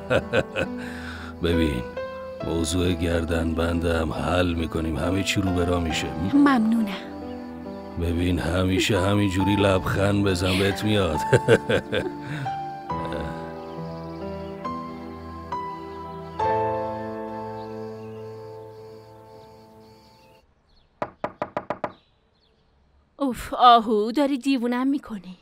ببین، موضوع گردنبندم حل میکنیم، همه چی رو برا میشه. ممنونم. ببین همیشه همینجوری لبخند بزن، بهت میاد. اوف آهو، داری دیوونم میکنی.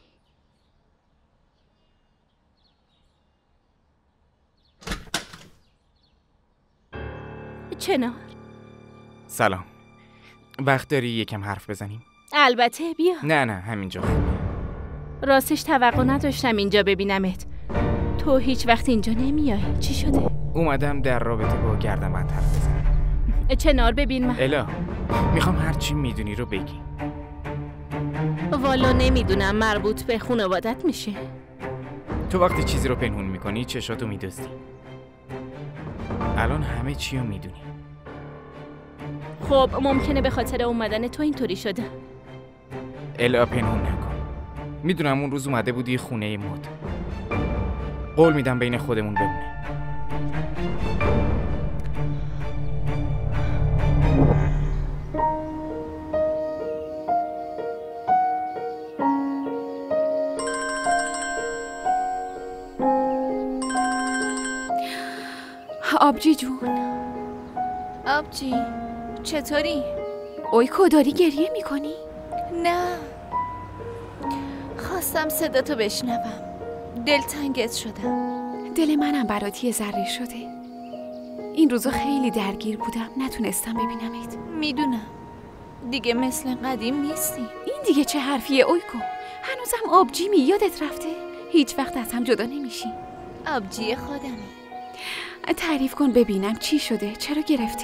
چنار، سلام. وقت داری یکم حرف بزنیم؟ البته بیا. نه نه همینجا. راستش توقع نداشتم اینجا ببینمت. تو هیچ وقت اینجا نمیای. چی شده؟ اومدم در رابطه با گردنبند حرف بزنم. چنار ببین من الا، میخوام هر چی میدونی رو بگی. والا نمیدونم، مربوط به خانوادت میشه. تو وقتی چیزی رو پنهون میکنی چشاتو میدزدی. الان همه چی رو میدونی. خب ممکنه به خاطر اومدن تو اینطوری شده. الا پنهون نکن. میدونم اون روز اومده بودی خونه مد. قول میدم بین خودمون بمونه. آبجی جون. آبجی، چطوری؟ اویکو، داری گریه میکنی؟ نه، خواستم صداتو بشنوم. دلتنگت شدم. دل منم برات یه ذره شده. این روزا خیلی درگیر بودم، نتونستم ببینمت. میدونم، دیگه مثل قدیم نیستی. این دیگه چه حرفیه اویکو؟ هنوزم آبجی می یادت رفته؟ هیچ وقت از هم جدا نمیشی. آبجی خودمه. تعریف کن ببینم چی شده؟ چرا گرفتی؟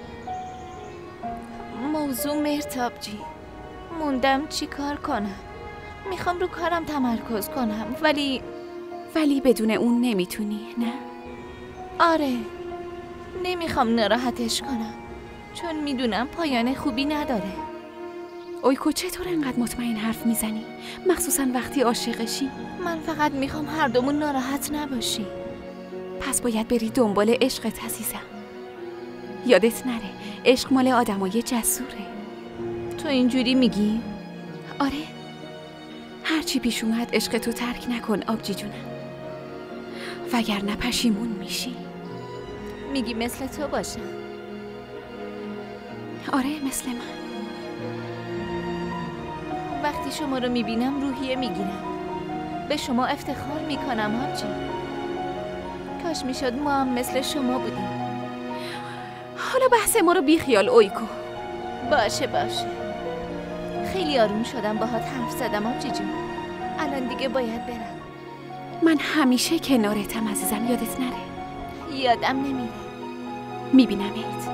موضوع مرد آبجی. موندم چی کار کنم. میخوام رو کارم تمرکز کنم ولی ولی بدون اون نمیتونی، نه؟ آره، نمیخوام ناراحتش کنم چون میدونم پایان خوبی نداره. اویکو، چطور انقدر مطمئن حرف میزنی؟ مخصوصا وقتی عاشقشی. من فقط میخوام هر دومون ناراحت نباشی. پس باید بری دنبال عشقت عزیزم. یادت نره عشق مال آدمای جسوره. تو اینجوری میگی؟ آره، هرچی پیش اومد عشقتو ترک نکن آبجی جونم، وگرنه پشیمون میشی. میگی مثل تو باشم؟ آره مثل من. وقتی شما رو میبینم روحیه میگیرم. به شما افتخار میکنم آبجی. کاش میشد ما هم مثل شما بودیم. حالا بحث ما رو بیخیال اویکو. باشه باشه. خیلی آروم شدم باهات حرف زدم آبجی جون. الان دیگه باید برم. من همیشه کنارتم عزیزم، یادت نره. یادم نمیره. میبینمت.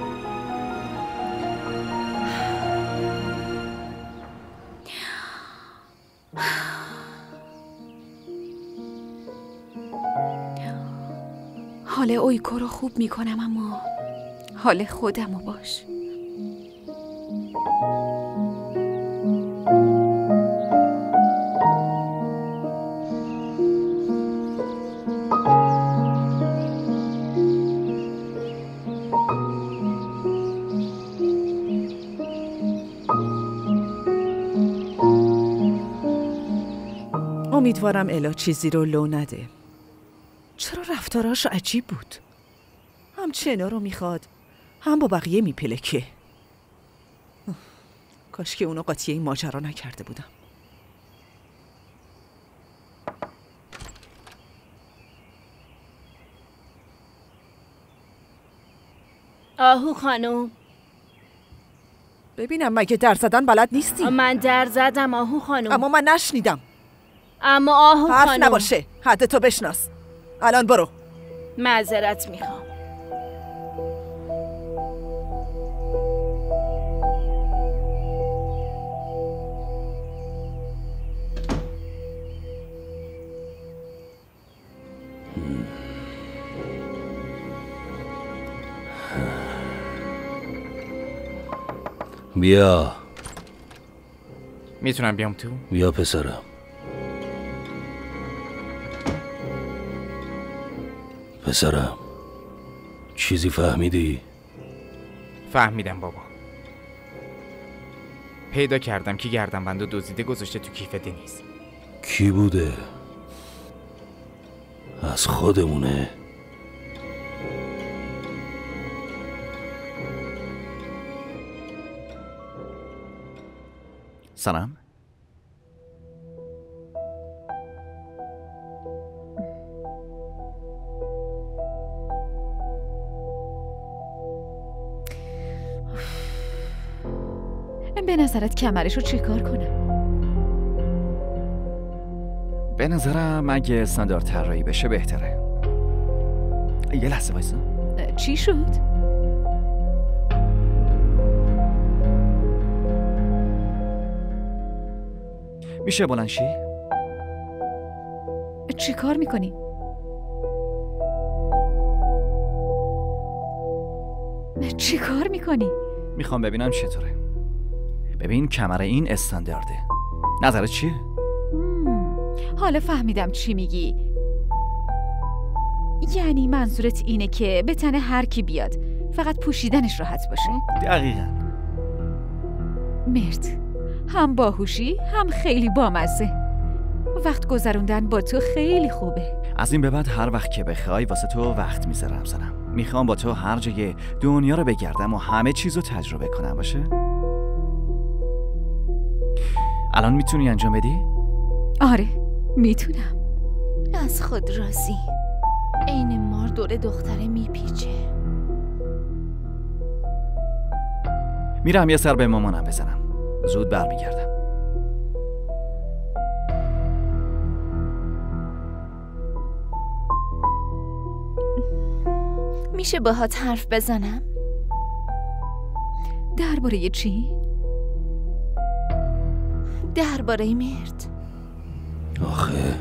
حال اویکو رو خوب میکنم اما حال خودمو باش. امیدوارم الا چیزی رو لو نده. چرا رفتاراش عجیب بود؟ هم چنا رو میخواد هم با بقیه میپلکه. کاش که اونو قاطی این ماجرا نکرده بودم. آهو خانم، ببینم مگه در زدن بلد نیستی؟ من در زدم آهو خانم. اما من نشنیدم. اما آهو حرف خانم نباشه، حدتو بشناس. الان برو. معذرت میخوام. بیا. میتونم بیام تو؟ بیا پسرم. پسرم چیزی فهمیدی؟ فهمیدم بابا. پیدا کردم که گردنبندو دزدیده گذاشته تو کیف دنیز. کی بوده؟ از خودمونه؟ سلام. به نظرت کمرشو چی کار کنم؟ به نظرم اگه استاندارد طراحی بشه بهتره. یه لحظه وایسا. چی شد؟ میشه بلند شی؟ چی کار میکنی؟ چی کار میکنی؟ میخوام ببینم چطوره. ببین کمر این استاندارده. نظرت چیه؟ حالا فهمیدم چی میگی. یعنی منظورت اینه که به تن هر کی بیاد فقط پوشیدنش راحت باشه؟ دقیقاً. مرد، هم باهوشی هم خیلی بامزه. وقت گذروندن با تو خیلی خوبه. از این به بعد هر وقت که بخوای واسه تو وقت میذارم زنم. میخوام با تو هر جای دنیا رو بگردم و همه چیزو تجربه کنم باشه؟ الان میتونی انجام بدی؟ آره میتونم. از خود راضی. عین مار دور دختره میپیچه. میرم یه سر به مامانم بزنم. زود برمیگردم. میشه باهات حرف بزنم؟ درباره چی؟ درباره مرد. آخه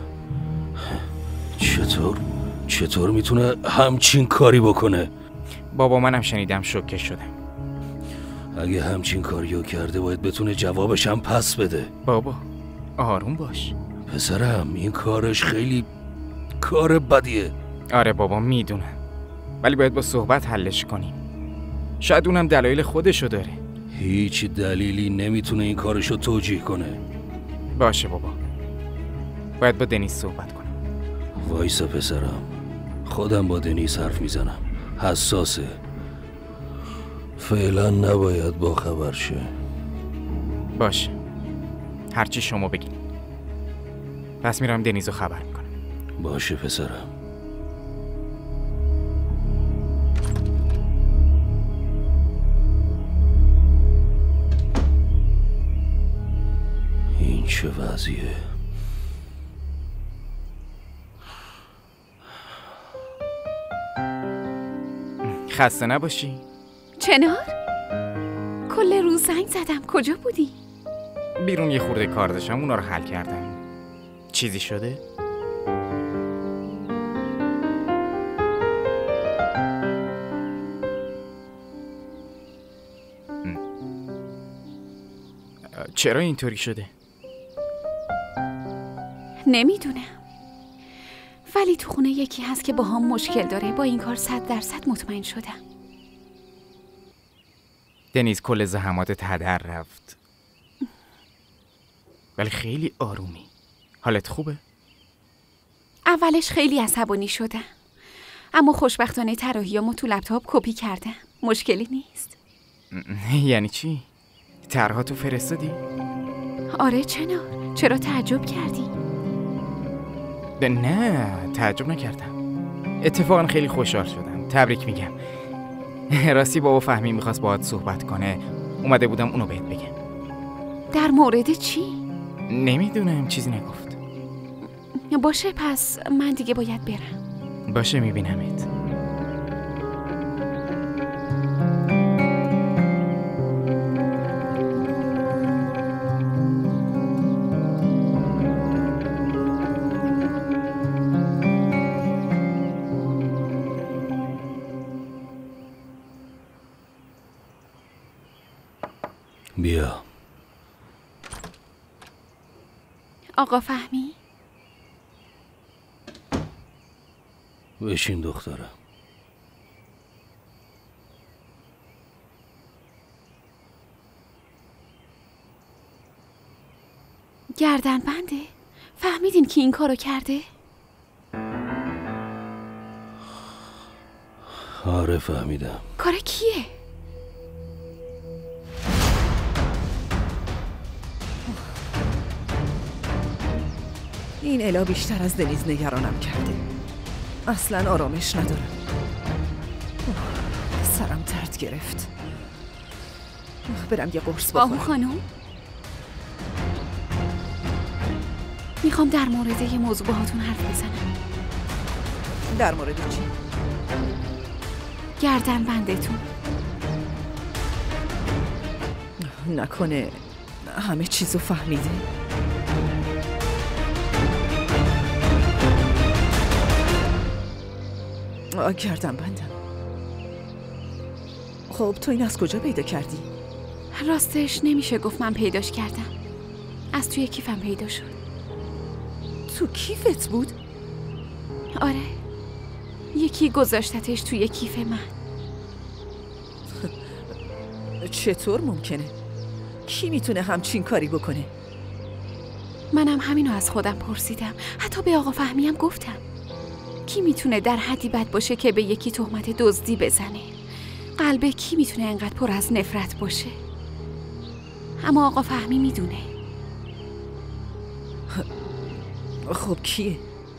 چطور چطور میتونه همچین کاری بکنه؟ بابا منم شنیدم شوکه شدم. اگه همچین کاریو کرده باید بتونه جوابش هم پس بده. بابا آروم باش پسرم، این کارش خیلی کار بدیه. آره بابا میدونم، ولی باید با صحبت حلش کنیم. شاید اونم دلایل خودشو داره. هیچ دلیلی نمیتونه این کارشو توجیه کنه. باشه بابا، باید با دنیز صحبت کنم. وایسا پسرم، خودم با دنیز حرف میزنم. حساسه. فعلا نباید با خبر شه. باشه، هرچی شما بگین. پس میرم دنیزو خبر میکنم. باشه پسرم. این چه وضعیه؟ خسته نباشی؟ چنار؟ کل روز زنگ زدم، کجا بودی؟ بیرون یه خورده کار داشتم، اونا رو حل کردم. چیزی شده؟ چرا اینطوری شده؟ نمیدونم، ولی تو خونه یکی هست که با هم مشکل داره. با این کار صد درصد مطمئن شدم. دنیز کل زحماتت هدر رفت، ولی خیلی آرومی. حالت خوبه؟ اولش خیلی عصبانی شدم، اما خوشبختانه طراحیامو تو لپتاپ کپی کردم. مشکلی نیست. یعنی چی؟ طرحاتو فرستادی؟ آره چنار، چرا تعجب کردی؟ نه تعجب نکردم، اتفاقا خیلی خوشحال شدم. تبریک میگم. راستی بابا فهمی میخواست باهات صحبت کنه، اومده بودم اونو بهت بگم. در مورد چی؟ نمیدونم، چیزی نگفت. باشه، پس من دیگه باید برم. باشه، میبینمت. بیا. آقا فهمی؟ بشین دخترم. گردن بنده؟ فهمیدین کی این کارو کرده؟ آره فهمیدم. کار کیه؟ این الا بیشتر از دنیز نگرانم کرده. اصلا آرامش ندارم. سرم درد گرفت. برم یه قرص بخورم. آهو خانم، میخوام در مورد یه موضوع باهاتون حرف بزنم. در مورد چی؟ گردن بندتون. نکنه همه چیزو فهمیده؟ گردن بندم. خب تو این از کجا پیدا کردی؟ راستش نمیشه گفت من پیداش کردم. از توی کیفم پیدا شد. تو کیفت بود؟ آره، یکی گذاشتتش توی کیف من. چطور ممکنه؟ کی میتونه همچین کاری بکنه؟ منم همینو از خودم پرسیدم. حتی به آقا فهمی هم گفتم. کی میتونه در حدی بد باشه که به یکی تهمت دزدی بزنه؟ قلب کی میتونه انقدر پر از نفرت باشه؟ اما آقا فهمی میدونه. خب کیه؟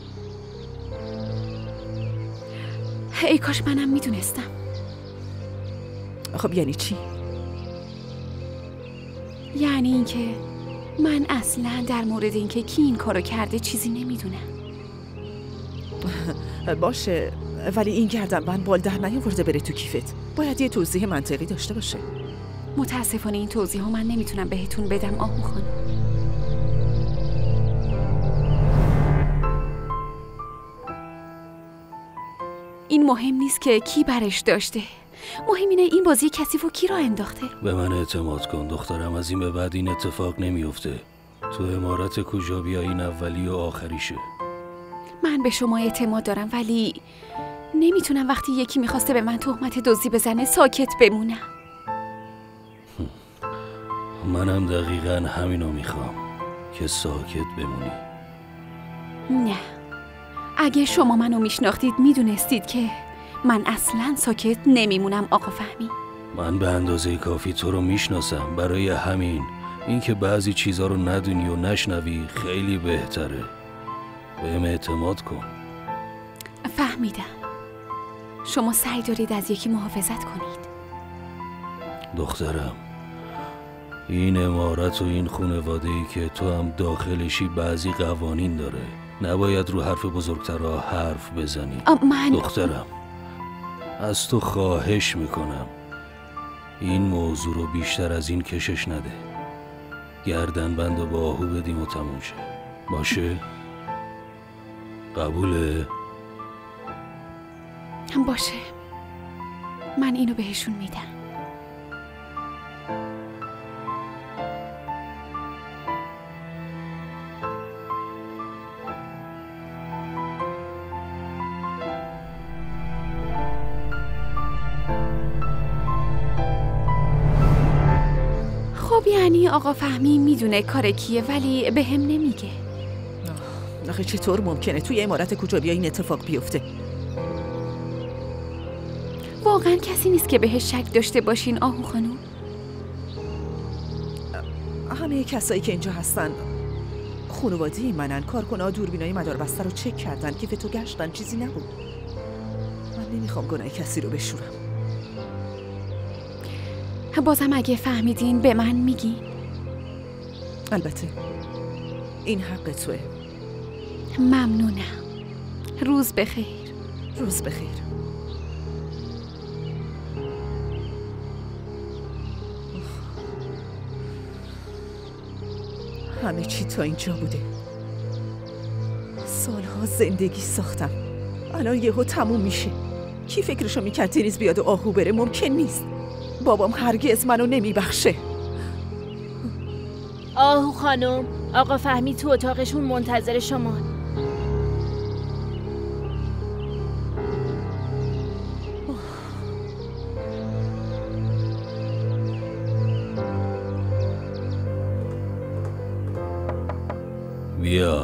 ای کاش منم میدونستم. خب یعنی چی؟ یعنی اینکه من اصلا در مورد اینکه کی این کارو کرده چیزی نمیدونم. باشه، ولی این گردنبند بال در نیاورده بره تو کیفت. باید یه توضیح منطقی داشته باشه. متاسفانه این توضیح ها من نمیتونم بهتون بدم آهو خانم. این مهم نیست که کی برش داشته. مهم اینه این بازی کثیف و کی را انداخته. به من اعتماد کن دخترم، از این به بعد این اتفاق نمیفته. تو امارت کجا بیا این اولی و آخریشه. من به شما اعتماد دارم، ولی نمیتونم وقتی یکی میخواسته به من تهمت دزدی بزنه ساکت بمونم. منم دقیقاً همینو میخوام که ساکت بمونی. نه، اگه شما منو میشناختید میدونستید که من اصلا ساکت نمیمونم آقا فهمی. من به اندازه کافی تو رو میشناسم، برای همین اینکه بعضی چیزا رو ندونی و نشنوی خیلی بهتره. بهم اعتماد کن. فهمیدم. شما سعی دارید از یکی محافظت کنید. دخترم، این عمارت و این خانواده‌ای که تو هم داخلشی بعضی قوانین داره. نباید رو حرف بزرگترها حرف بزنی. من دخترم، از تو خواهش میکنم این موضوع رو بیشتر از این کشش نده. گردن بند و با آهو بدیم و تموم شه. باشه؟ قبوله؟ باشه. من اینو بهشون میدم. خب یعنی آقا فهمی میدونه کار کیه ولی به هم نمیگه. آخه چطور ممکنه توی عمارت کوچابی این اتفاق بیفته؟ واقعا کسی نیست که بهش شک داشته باشین آهو خانوم؟ همه کسایی که اینجا هستن خانواده‌ای منن. کارکن‌ها دوربینای مدار بسته رو چک کردن، کیف تو گشتن، چیزی نبود. من نمیخوام گناه کسی رو بشورم. بازم اگه فهمیدین به من میگین؟ البته این حق توه. ممنونم. روز بخیر. روز بخیر. همه چی تا اینجا بوده. سالها زندگی ساختم، الان یهو تموم میشه. کی فکرشو میکرد تنیز بیاد و آهو بره؟ ممکن نیست. بابام هرگز منو نمیبخشه. آهو خانم، آقا فهمی تو اتاقشون منتظر شما. بیا.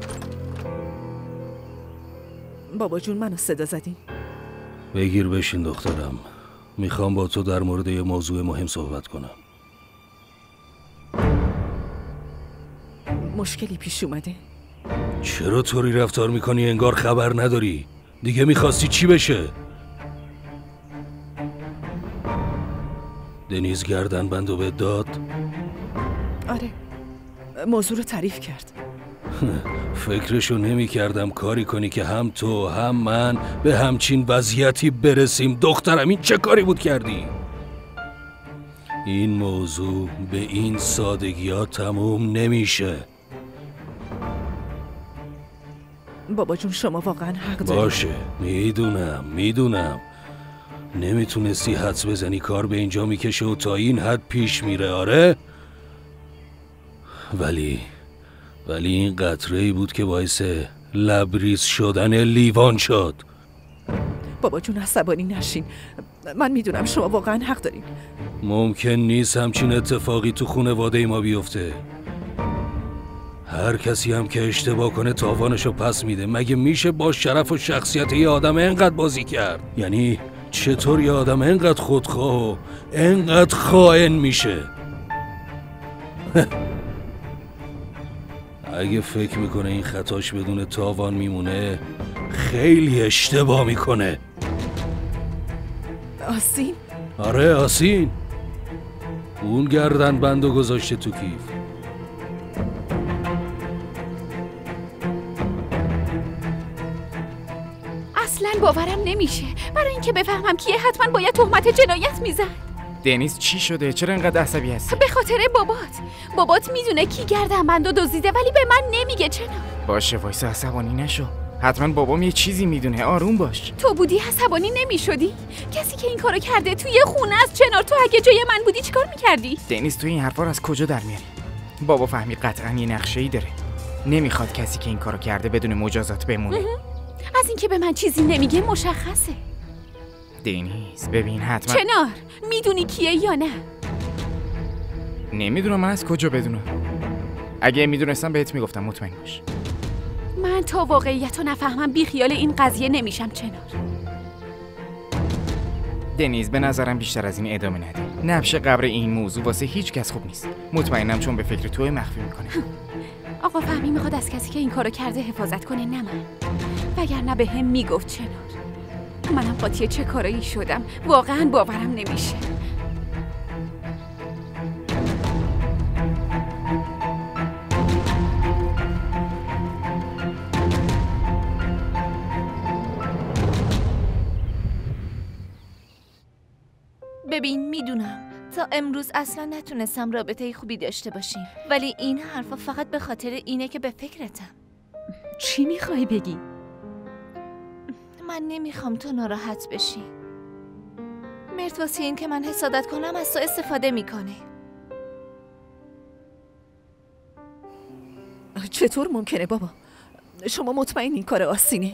بابا جون منو صدا زدین؟ بگیر بشین دخترم. میخوام با تو در مورد یه موضوع مهم صحبت کنم. مشکلی پیش اومده؟ چرا طوری رفتار میکنی انگار خبر نداری؟ دیگه میخواستی چی بشه؟ دنیز گردن بندو به داد؟ آره، موضوع رو تعریف کرد. فکرشو نمی کردم کاری کنی که هم تو هم من به همچین وضعیتی برسیم. دخترم این چه کاری بود کردی؟ این موضوع به این سادگی ها تموم نمیشه. بابا جون شما واقعا حق دارید. باشه، میدونم میدونم نمیتونستی حدس بزنی کار به اینجا میکشه و تا این حد پیش میره. آره؟ ولی ولی این قطره‌ای بود که باعث لبریز شدن لیوان شد. بابا جون عصبانی نشین. من میدونم شما واقعا حق دارین. ممکن نیست همچین اتفاقی تو خانواده ما بیفته. هر کسی هم که اشتباه کنه تاوانشو پس میده. مگه میشه با شرف و شخصیت یه آدم اینقدر بازی کرد؟ یعنی چطور یه آدم اینقدر خودخواه و اینقدر خائن میشه؟ اگه فکر میکنه این خطاش بدون تاوان میمونه خیلی اشتباه میکنه. آسین؟ آره آسین. اون گردن بندو گذاشته تو کیف. اصلا باورم نمیشه. برای اینکه بفهمم کیه حتما باید تهمت جنایت میزد. دنیز چی شده؟ چرا اینقدر عصبی هستی؟ به خاطر بابات. بابات میدونه کی گردن بندو دزدیده ولی به من نمیگه. چرا؟ باشه وایسا، عصبانی نشو. حتما بابام یه چیزی میدونه. آروم باش. تو بودی عصبانی نمیشدی؟ کسی که این کارو کرده توی خونه از چنار، تو اگه جای من بودی چیکار میکردی؟ دنیز تو این حرفا رو از کجا در میاری؟ بابا فهمی قطعا یه نقشه‌ای داره. نمیخواد کسی که این کارو کرده بدون مجازات بمونه. از اینکه به من چیزی نمیگه مشخصه. دنیز ببین حتما چنار میدونی کیه یا نه؟ نمیدونم. من از کجا بدونم؟ اگه میدونستم بهت میگفتم، مطمئن باش. من تا واقعیت رو نفهمم بی خیال این قضیه نمیشم چنار. دنیز به نظرم بیشتر از این ادامه نده. نبش قبر این موضوع واسه هیچ کس خوب نیست. مطمئنم چون به فکر تو مخفی میکنه. آقا فهمی میخواد از کسی که این کارو کرده حفاظت کنه، نه من. وگرنه به هم میگفت چنار. منم قاطی چه کارایی شدم، واقعا باورم نمیشه. ببین میدونم تا امروز اصلا نتونستم رابطه خوبی داشته باشیم، ولی این حرفا فقط به خاطر اینه که به فکرتم. چی میخوای بگی؟ من نمیخوام تو ناراحت بشی. مرت واسه این که من حسادت کنم از تو استفاده میکنه. چطور ممکنه بابا؟ شما مطمئن این کار آسینه؟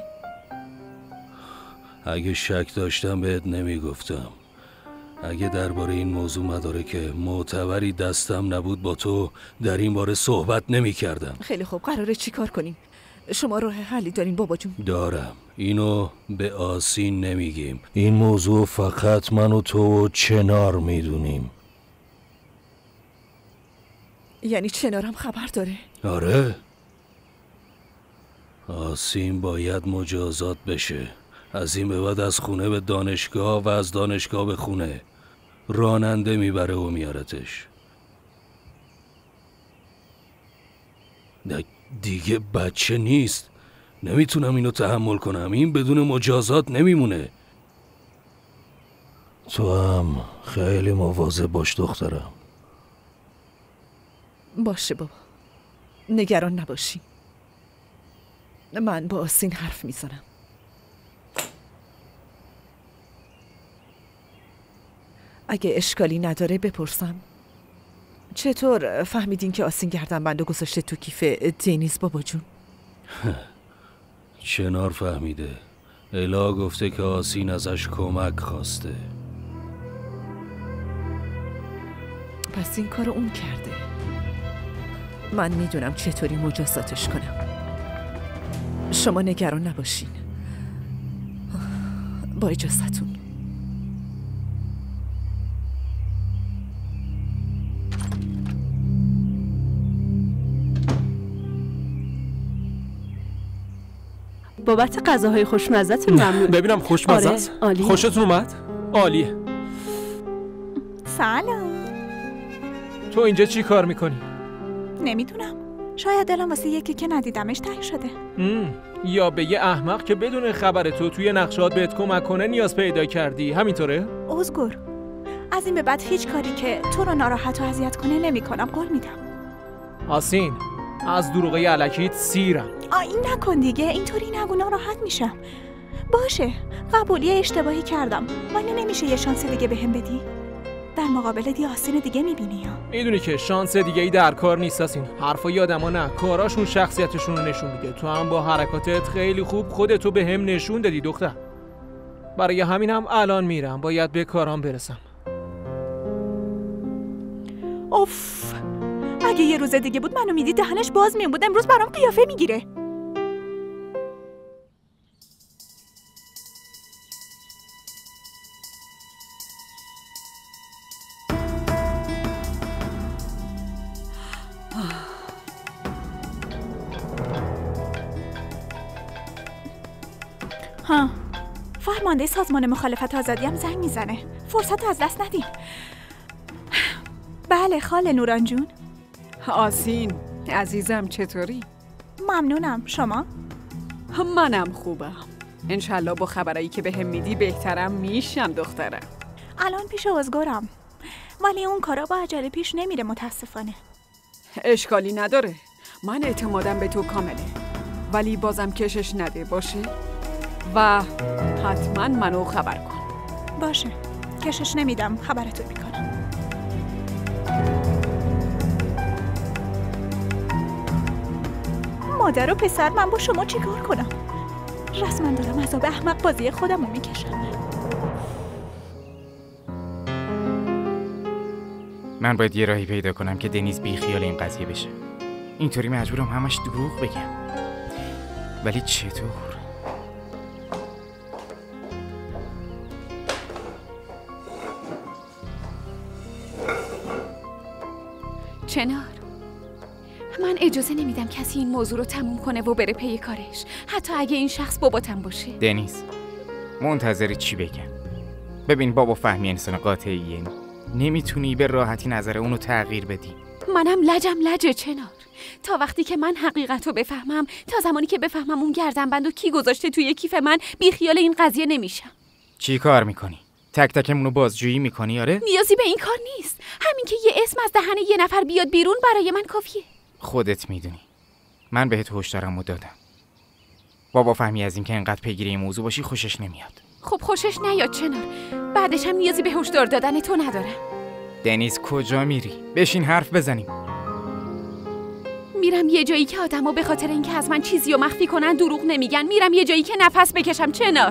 اگه شک داشتم بهت نمیگفتم. اگه درباره این موضوع مدارک معتبری دستم نبود با تو در این باره صحبت نمی کردم. خیلی خوب، قراره چی کار کنیم؟ شما راه حلی دارین بابا جون؟ دارم. اینو به آسین نمیگیم. این موضوع فقط من و تو و چنار میدونیم. یعنی چنارم خبر داره؟ آره. آسین باید مجازات بشه. از این به بعد از خونه به دانشگاه و از دانشگاه به خونه راننده میبره و میارتش. دیگه بچه نیست. نمیتونم اینو تحمل کنم. این بدون مجازات نمیمونه. تو هم خیلی مواظب باش دخترم. باشه بابا، نگران نباشی. من با آسین حرف میزنم. اگه اشکالی نداره بپرسم، چطور فهمیدین که آسین گردنبندو گذاشته تو کیف دنیز بابا جون؟ چنار فهمیده. الا گفته که آسین ازش کمک خواسته. پس این کارو اون کرده. من میدونم چطوری مجازاتش کنم. شما نگران نباشین. با اجازهتون. بابت غذاهای خوشمزه‌تون ممنون. ببینم خوشمزه است. آره، خوشتون اومد؟ عالیه. سلام. تو اینجا چی کار میکنی؟ نمیدونم. شاید دلم واسه یکی که ندیدمش تنگ شده. ام. یا به یه احمق که بدون خبر تو توی نقشات بهت کمک کنه نیاز پیدا کردی. همینطوره؟ ازگور. از این به بعد هیچ کاری که تو رو ناراحت و اذیت کنه نمی‌کنم، قول میدم. آسین، از دروغه الکیت سیرم. آ این نکن دیگه، اینطوری نگو، ناراحت میشم. باشه، قبولی اشتباهی کردم، ولی نمیشه یه شانس دیگه بهم بدی؟ در مقابل دی آسین دیگه میبینی یا؟ میدونی که شانس دیگه ای در کار نیست آسین. حرفای آدما نه، کاراشون شخصیتشون رو نشون میده. تو هم با حرکاتت خیلی خوب خودتو به هم نشون دادی دختر. برای همینم الان میرم، باید به کارام برسم. اوف، اگه یه روز دیگه بود منو میدی دهنش باز میمون. امروز برام قیافه میگیره. ها، فرمانده سازمان مخالفت آزادی هم زنگ میزنه. فرصت از دست ندیم. بله خاله نوران جون. آسین عزیزم چطوری؟ ممنونم، شما؟ منم خوبم. انشالله با خبرایی که بهم میدی بهترم میشم دخترم. الان پیش ازگارم، ولی اون کارا با عجله پیش نمیره متاسفانه. اشکالی نداره، من اعتمادم به تو کامله، ولی بازم کشش نده باشه و حتما منو خبر کن. باشه، کشش نمیدم، خبرتو میکنم. مادر و پسر، من با شما چی کار کنم؟ رسما دارم عذاب احمق بازی خودم رو میکشم. من باید یه راهی پیدا کنم که دنیز بی خیال این قضیه بشه. اینطوری مجبورم همش دروغ بگم. ولی چطور؟ چنار. من اجازه نمیدم کسی این موضوع رو تموم کنه و بره پی کارش، حتی اگه این شخص باباتم باشه. دنیز، منتظری چی بگم؟ ببین بابا فهمی انسان قاطعیه، نمیتونی به راحتی نظر اونو تغییر بدی. منم لجم لجه چنار. تا وقتی که من حقیقت رو بفهمم، تا زمانی که بفهمم اون گردنبند و کی گذاشته توی کیف من، بی خیال این قضیه نمیشم. چی کار میکنی؟ تک تکمونو بازجویی میکنی آره؟ نیازی به این کار نیست. همین که یه اسم از دهن یه نفر بیاد بیرون برای من کافیه. خودت میدونی من بهت هشدارمو دادم. بابا فهمی از اینکه انقدر پیگیری این موضوع باشی خوشش نمیاد. خب خوشش نیاد چنار، بعدش هم نیازی به هشدار دادن تو ندارم. دنیز کجا میری؟ بشین حرف بزنیم. میرم یه جایی که آدمو به خاطر اینکه از من چیزی رو مخفی کنن دروغ نمیگن. میرم یه جایی که نفس بکشم چنار.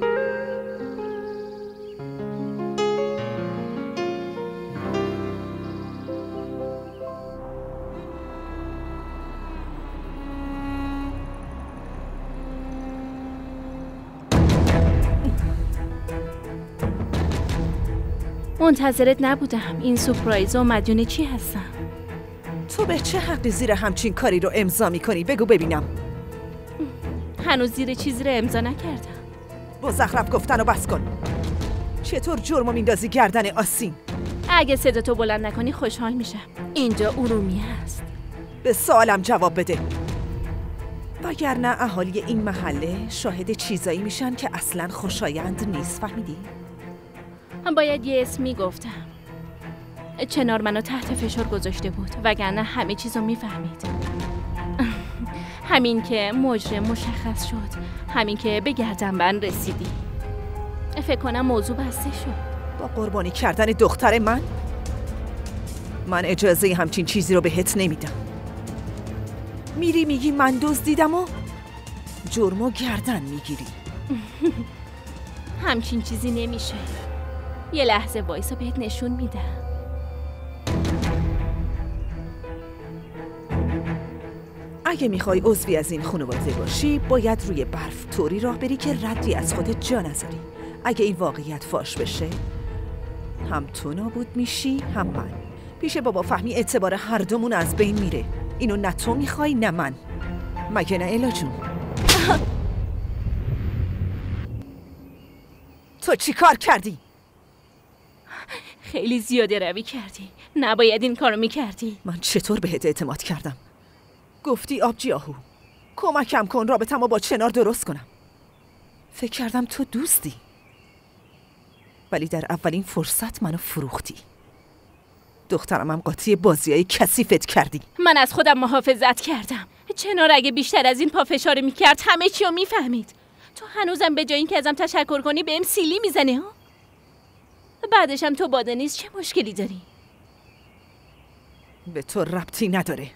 منتظرت نبودم. این سورپرایز و مدیون چی هستم؟ تو به چه حقی زیر همچین کاری رو امضا میکنی؟ بگو ببینم. هنوز زیر چیزی رو امضا نکردم. مزخرف گفتن و بس کن. چطور جرمو میندازی گردن آسین؟ اگه صداتو بلند نکنی خوشحال میشم. اینجا ارومیه است. به سوالم جواب بده. وگرنه اهالی این محله شاهد چیزایی میشن که اصلاً خوشایند نیست. فهمیدی؟ هم باید یه اسم میگفتم. چنار منو تحت فشار گذاشته بود وگرنه همه چیزو میفهمید. همین که مجرم مشخص شد، همین که به گردنبند رسیدی، فکر کنم موضوع بسته شد. با قربانی کردن دختر من؟ من اجازه همچین چیزی رو بهت نمیدم. میری میگی من دزدیدم و جرمو گردن میگیری. همچین چیزی نمیشه. یه لحظه وایسا بهت نشون میدم. اگه میخوای عضوی از این خانواده باشی باید روی برف طوری راه بری که ردی از خودت جا نذاری. اگه این واقعیت فاش بشه هم تو نابود میشی هم من. پیش بابا فهمی اعتبار هر دومون از بین میره. اینو نه تو میخوای نه من. مگه نه الا جون؟ تو چی کار کردی؟ خیلی زیاده روی کردی. نباید این کارو میکردی. من چطور بهت اعتماد کردم؟ گفتی آبجی آهو کمکم کن رابطه‌مو با چنار درست کنم. فکر کردم تو دوستی، ولی در اولین فرصت منو فروختی. دخترم هم قاطی بازیای کثیفت کردی. من از خودم محافظت کردم. چنار اگه بیشتر از این پافشاری میکرد همه چی رو میفهمید. تو هنوزم به جای اینکه ازم تشکر کنی بهم سیلی میزنی ها؟ بعدش هم تو با دنیز چه مشکلی داری؟ به تو ربطی نداره.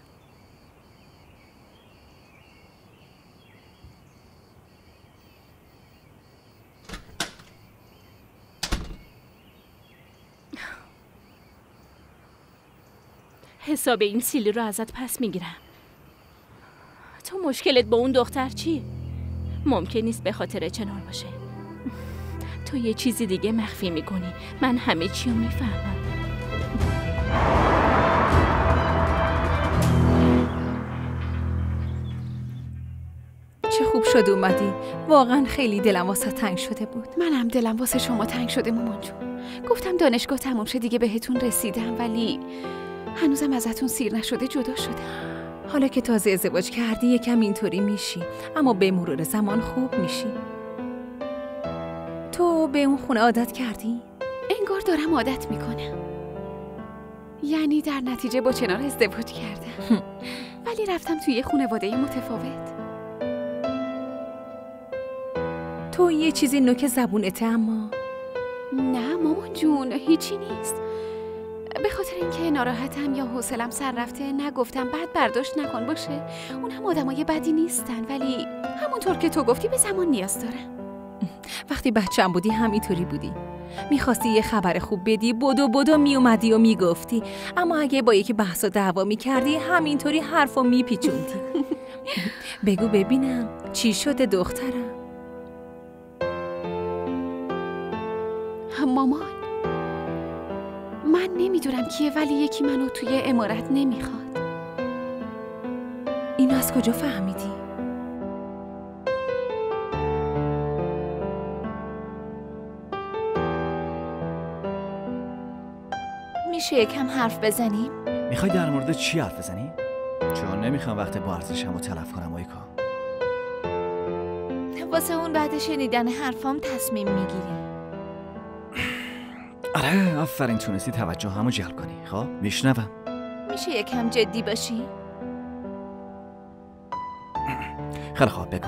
حساب این سیلی رو ازت پس میگیرم. تو مشکلت با اون دختر چیه؟ ممکن نیست به خاطر چنار باشه. تو یه چیزی دیگه مخفی میکنی. من همه چی رو میفهمم. چه خوب شد اومدی. واقعا خیلی دلم واسه تنگ شده بود. منم دلم واسه شما تنگ شده مامان جون. گفتم دانشگاه تموم شه دیگه بهتون رسیدم، ولی هنوزم ازتون سیر نشده جدا شدم. حالا که تازه ازدواج کردی یکم اینطوری میشی، اما به مرور زمان خوب میشی. تو به اون خونه عادت کردی؟ انگار دارم عادت میکنم. یعنی در نتیجه با چنار ازدواج کردم ولی رفتم توی خانواده متفاوت. تو یه چیزی نوک زبونته. اما نه مامان جون هیچی نیست. به خاطر اینکه ناراحتم یا حوصله‌ام سر رفته نگفتم بعد برداشت نکن باشه. اون هم آدمای بدی نیستن، ولی همونطور که تو گفتی به زمان نیاز دارم. وقتی بچه‌م بودی همینطوری بودی. میخواستی یه خبر خوب بدی بدو بدو میومدی و میگفتی، اما اگه با یکی بحث و دعوا میکردی همینطوری حرفو میپیچوندی. بگو ببینم چی شده دخترم؟ مامان من من نمیدونم کیه ولی یکی منو توی عمارت نمیخواد. اینو از کجا فهمیدی؟ میشه یکم حرف بزنیم؟ میخوای در مورد چی حرف بزنی؟ چون نمیخوام وقت با ارزشمو تلف کنم آیکا. واسه اون بعد شنیدن حرفام تصمیم میگیری. آره آفرین، تونستی توجه همو جلب کنی. خب میشنوم. میشه یکم جدی باشی؟ خیلی خوب بگو.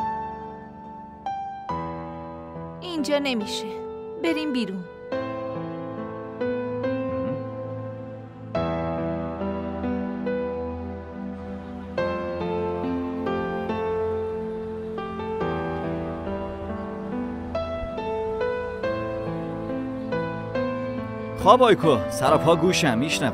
اینجا نمیشه، بریم بیرون. خواب آیکو، سر و پا گوشم، میشنوم.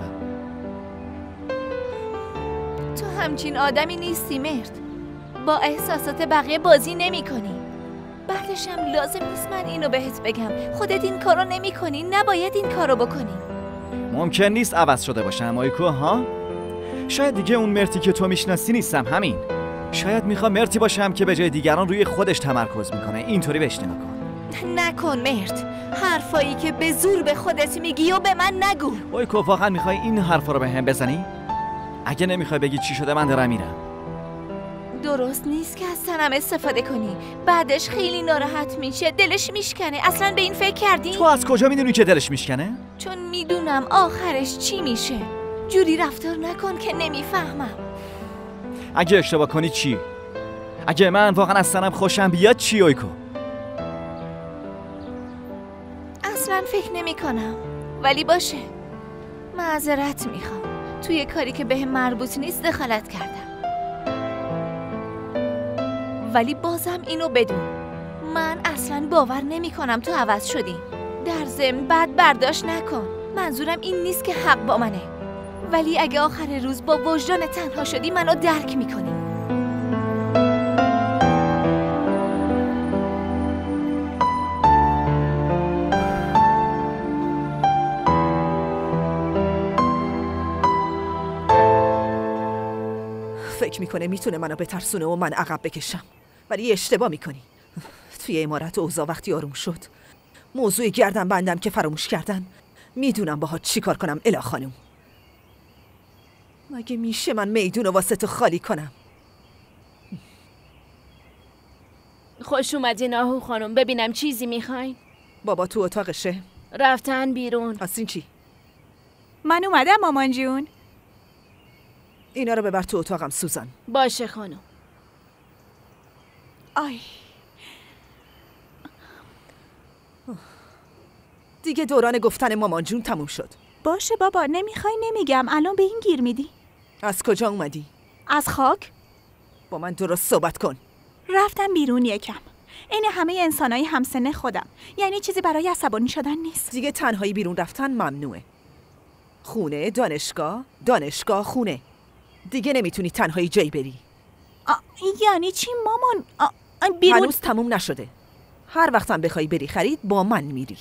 تو همچین آدمی نیستی مرد. با احساسات بقیه بازی نمی کنی. بعدشم لازم نیست من اینو بهت بگم. خودت این کارو نمی کنی، نباید این کارو بکنی. ممکن نیست عوض شده باشم آیکو ها؟ شاید دیگه اون مرتی که تو میشناسی نیستم، همین. شاید میخوام مرتی باشم که به جای دیگران روی خودش تمرکز میکنه. اینطوری بهش نگاه کن. نکن مرد. حرفایی که به زور به خودت میگی و به من نگو. آیکو واقعا میخوای این حرفا رو به هم بزنی؟ اگه نمیخوای بگی چی شده من دارم میرم. درست نیست که از سنم استفاده کنی. بعدش خیلی ناراحت میشه، دلش میشکنه. اصلا به این فکر کردی؟ تو از کجا میدونی که دلش میشکنه؟ چون میدونم آخرش چی میشه. جوری رفتار نکن که نمیفهمم. اگه اشتباه کنی چی؟ اگه من واقعا از سنم خوشم بیاد چی آیکو؟ اصلا فکر نمی کنم. ولی باشه، معذرت میخوام. توی کاری که بهم مربوط نیست دخالت کردم. ولی بازم اینو بدون، من اصلا باور نمی کنم تو عوض شدی. در ضمن بد برداشت نکن. منظورم این نیست که حق با منه. ولی اگه آخر روز با وجدان تنها شدی منو درک میکنی. فکر میکنه میتونه منو بترسونه و من عقب بکشم، ولی اشتباه میکنی. توی عمارت اوضاع وقتی آروم شد، موضوع گردن بندم که فراموش کردن، میدونم باهات چی کار کنم. الا خانم، مگه میشه من میدون و واسه تو خالی کنم؟ خوش اومدین آهو خانم. ببینم چیزی میخواین؟ بابا تو اتاقشه؟ رفتن بیرون. آسین چی؟ من اومدم مامان جون. اینا رو ببر تو اتاقم سوزان. باشه خانم. آی دیگه دوران گفتن مامان جون تموم شد. باشه بابا، نمیخوای نمیگم. الان به این گیر میدی. از کجا اومدی؟ از خاک. با من درست صحبت کن. رفتم بیرون یکم. این همه انسانای همسن خودم. یعنی چیزی برای عصبانی شدن نیست. دیگه تنهایی بیرون رفتن ممنوعه. خونه، دانشگاه، دانشگاه، خونه. دیگه نمیتونی تنهایی جایی بری. آ، یعنی چی مامان؟ آ، بیرون هنوز تموم نشده. هر وقتم بخوای بری خرید با من میری.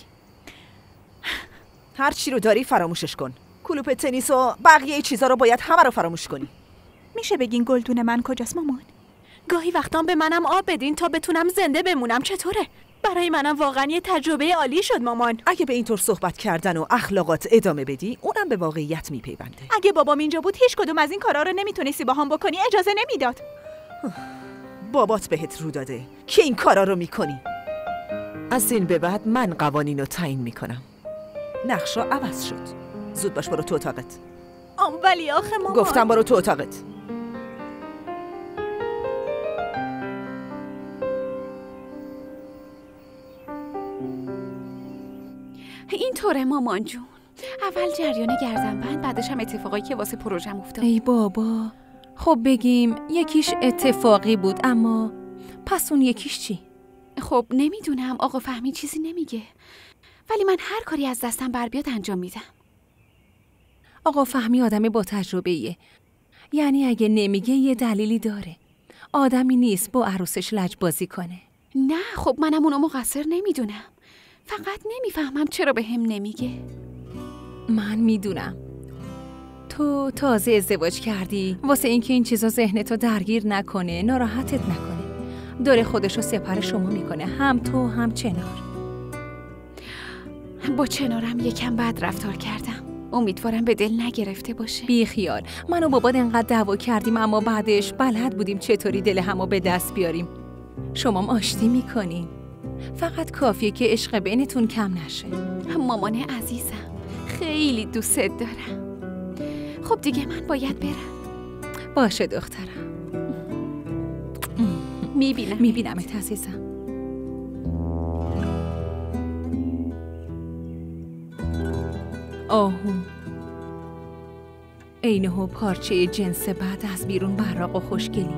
هر چی رو داری فراموشش کن. کلوپ تنیس و بقیه چیزا رو باید همه رو فراموش کنی. میشه بگین گلدون من کجاست مامان؟ گاهی وقتام به منم آب بدین تا بتونم زنده بمونم. چطوره؟ برای منم واقعا یه تجربه عالی شد مامان. اگه به اینطور صحبت کردن و اخلاقات ادامه بدی، اونم به واقعیت میپیونده. اگه بابام اینجا بود هیچ کدوم از این کارا رو نمیتونستی با هم بکنی. اجازه نمیداد. بابات بهت رو داده که این کارا رو میکنی. از این به بعد من قوانین رو تعیین میکنم. نقشا عوض شد. زود باش برو تو اتاقت. آم ولی آخه مامان. گفتم برو تو اتاقت. اینطوره مامان جون. اول جریان گردنبند، بعدش هم اتفاقایی که واسه پروژم افتاد. ای بابا، خب بگیم یکیش اتفاقی بود، اما پس اون یکیش چی؟ خب نمیدونم، آقا فهمی چیزی نمیگه، ولی من هر کاری از دستم بر بیاد انجام میدم. آقا فهمی آدمی با تجربه ایه. یعنی اگه نمیگه یه دلیلی داره. آدمی نیست با عروسش لجبازی کنه. نه خب منم اونو مقصر نمیدونم، فقط نمیفهمم چرا به هم نمیگه. من میدونم تو تازه ازدواج کردی واسه اینکه این چیزا ذهنتو درگیر نکنه، ناراحتت نکنه. داره خودشو سپر شما میکنه، هم تو هم چنار. با چنارم یکم بد رفتار کردم. امیدوارم به دل نگرفته باشه. بی خیال. من و بابات انقدر دعوا کردیم اما بعدش بلد بودیم چطوری دل همو به دست بیاریم. شمام آشتی میکنین. فقط کافیه که عشق بینتون کم نشه. مامان عزیزم، خیلی دوستت دارم. خب دیگه من باید برم. باشه دخترم. میبینم میبینمت عزیزم. آهو اینهو پارچه جنس بعد از بیرون براق و خوشگلی،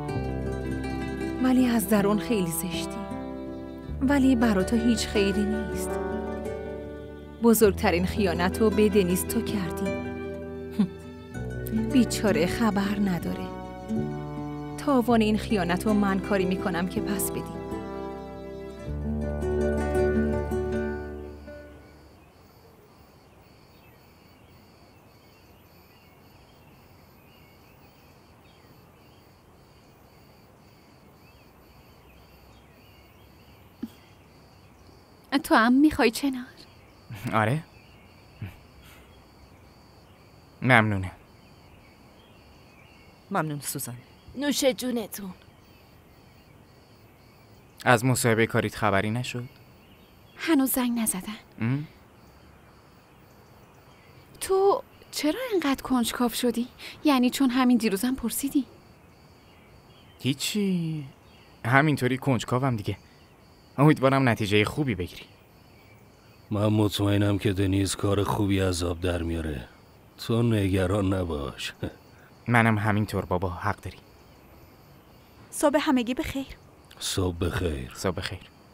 ولی از درون خیلی زشتی. ولی برا تو هیچ خیری نیست. بزرگترین خیانت رو به دنیز تو کردی. بیچاره خبر نداره. تاوان این خیانت رو من کاری میکنم که پس بدی. تو هم میخوای چنار؟ آره ممنونه. ممنون سوزان. نوش جونتون. از مصاحبه کاریت خبری نشد؟ هنوز زنگ نزدن. ام؟ تو چرا اینقدر کنجکاو شدی؟ یعنی چون همین دیروزم پرسیدی؟ هیچی، همینطوری کنجکاوم دیگه. امیدوارم نتیجه خوبی بگیری. من مطمئنم که دنیز کار خوبی از آب در میاره. تو نگران نباش. منم همینطور بابا، حق داری. صبح همگی بخیر. صبح بخیر. صبح بخیر.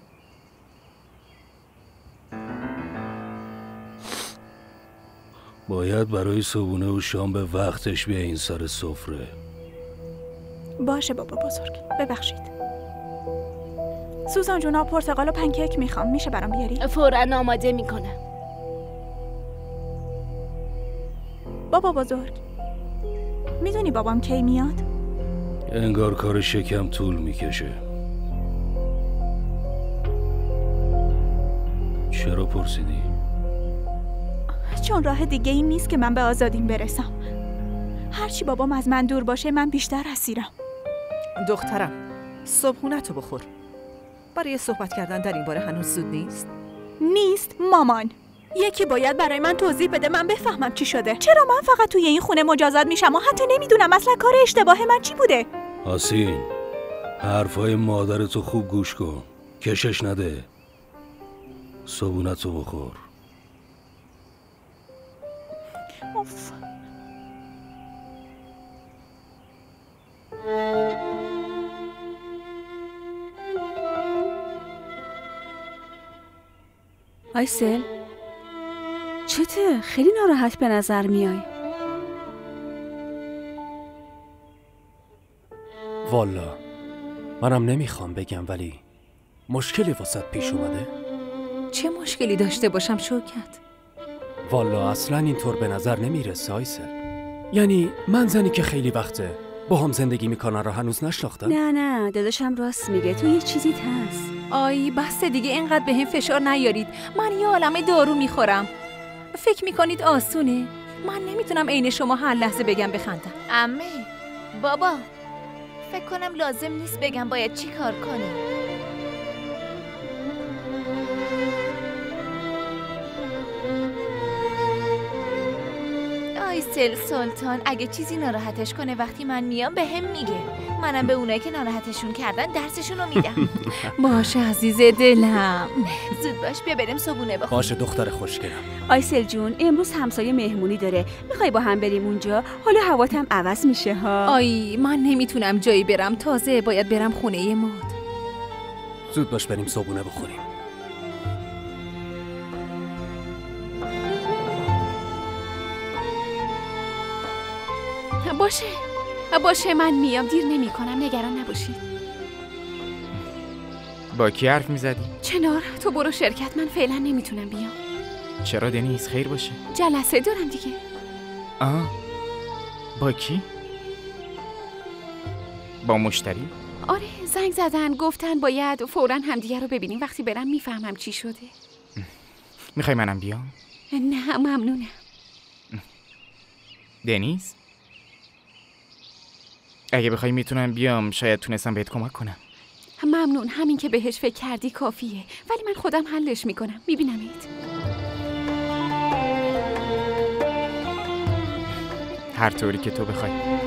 باید برای صبحونه و شام به وقتش بیا این سر سفره. باشه بابا بزرگ، ببخشید. سوزان جونا پرتقال و پنکیک میخوام، میشه برام بیاری؟ فوراً آماده میکنم. بابا بزرگ، میدونی بابام کی میاد؟ انگار کار شکم طول میکشه. چرا پرسیدی؟ چون راه دیگه این نیست که من به آزادیم برسم. هرچی بابام از من دور باشه من بیشتر اسیرم. دخترم، صبحونتو بخور. برای صحبت کردن در این باره هنوز زود نیست؟ نیست مامان. یکی باید برای من توضیح بده من بفهمم چی شده. چرا من فقط توی این خونه مجازات میشم و حتی نمیدونم اصلا کار اشتباه من چی بوده؟ حسین، حرفای مادرتو خوب گوش کن. کشش نده. صبحونتو بخور. اوف. آیسل، چته؟ خیلی ناراحت به نظر میای. والا منم نمیخوام بگم ولی مشکلی واسط پیش اومده؟ چه مشکلی داشته باشم شوکت؟ والا اصلا اینطور به نظر نمیرسه آیسل. یعنی من زنی که خیلی وقته با هم زندگی میکنن رو هنوز نشناختم؟ نه نه داداشم راست میگه، تو یه چیزی هست. آی بس دیگه اینقدر به هم فشار نیارید. من یه عالمه دارو میخورم. فکر میکنید آسونه؟ من نمیتونم عین شما هر لحظه بگم بخندم. عمه، بابا، فکر کنم لازم نیست بگم باید چی کار کنی. آیسل سلطان اگه چیزی ناراحتش کنه وقتی من میام به هم میگه. منم به اونایی که ناراحتشون کردن درسشون رو میدم. باشه عزیز دلم. زود باش بیا بریم صبحونه بخوریم. باشه دختر خوشگلم. آیسل جون امروز همسایه مهمونی داره، میخوای با هم بریم اونجا؟ حالا هواتم عوض میشه ها. آی من نمیتونم جایی برم، تازه باید برم خونه ماد. زود باش بریم صبحونه بخوریم. باشه باشه من میام، دیر نمی کنم، نگران نباشید. با کی حرف میزدی؟ چنار تو برو شرکت، من فعلا نمیتونم بیام. چرا دنیز؟ خیر باشه؟ جلسه دارم دیگه. آه با کی؟ با مشتری؟ آره زنگ زدن گفتن باید فوراً همدیگه رو ببینیم، وقتی برم میفهمم چی شده. میخوای منم بیام؟ نه ممنونم. دنیز؟ اگه بخوای میتونم بیام، شاید تونستم بهت کمک کنم. ممنون، همین که بهش فکر کردی کافیه، ولی من خودم حلش میکنم. میبینمت. هر طوری که تو بخوای.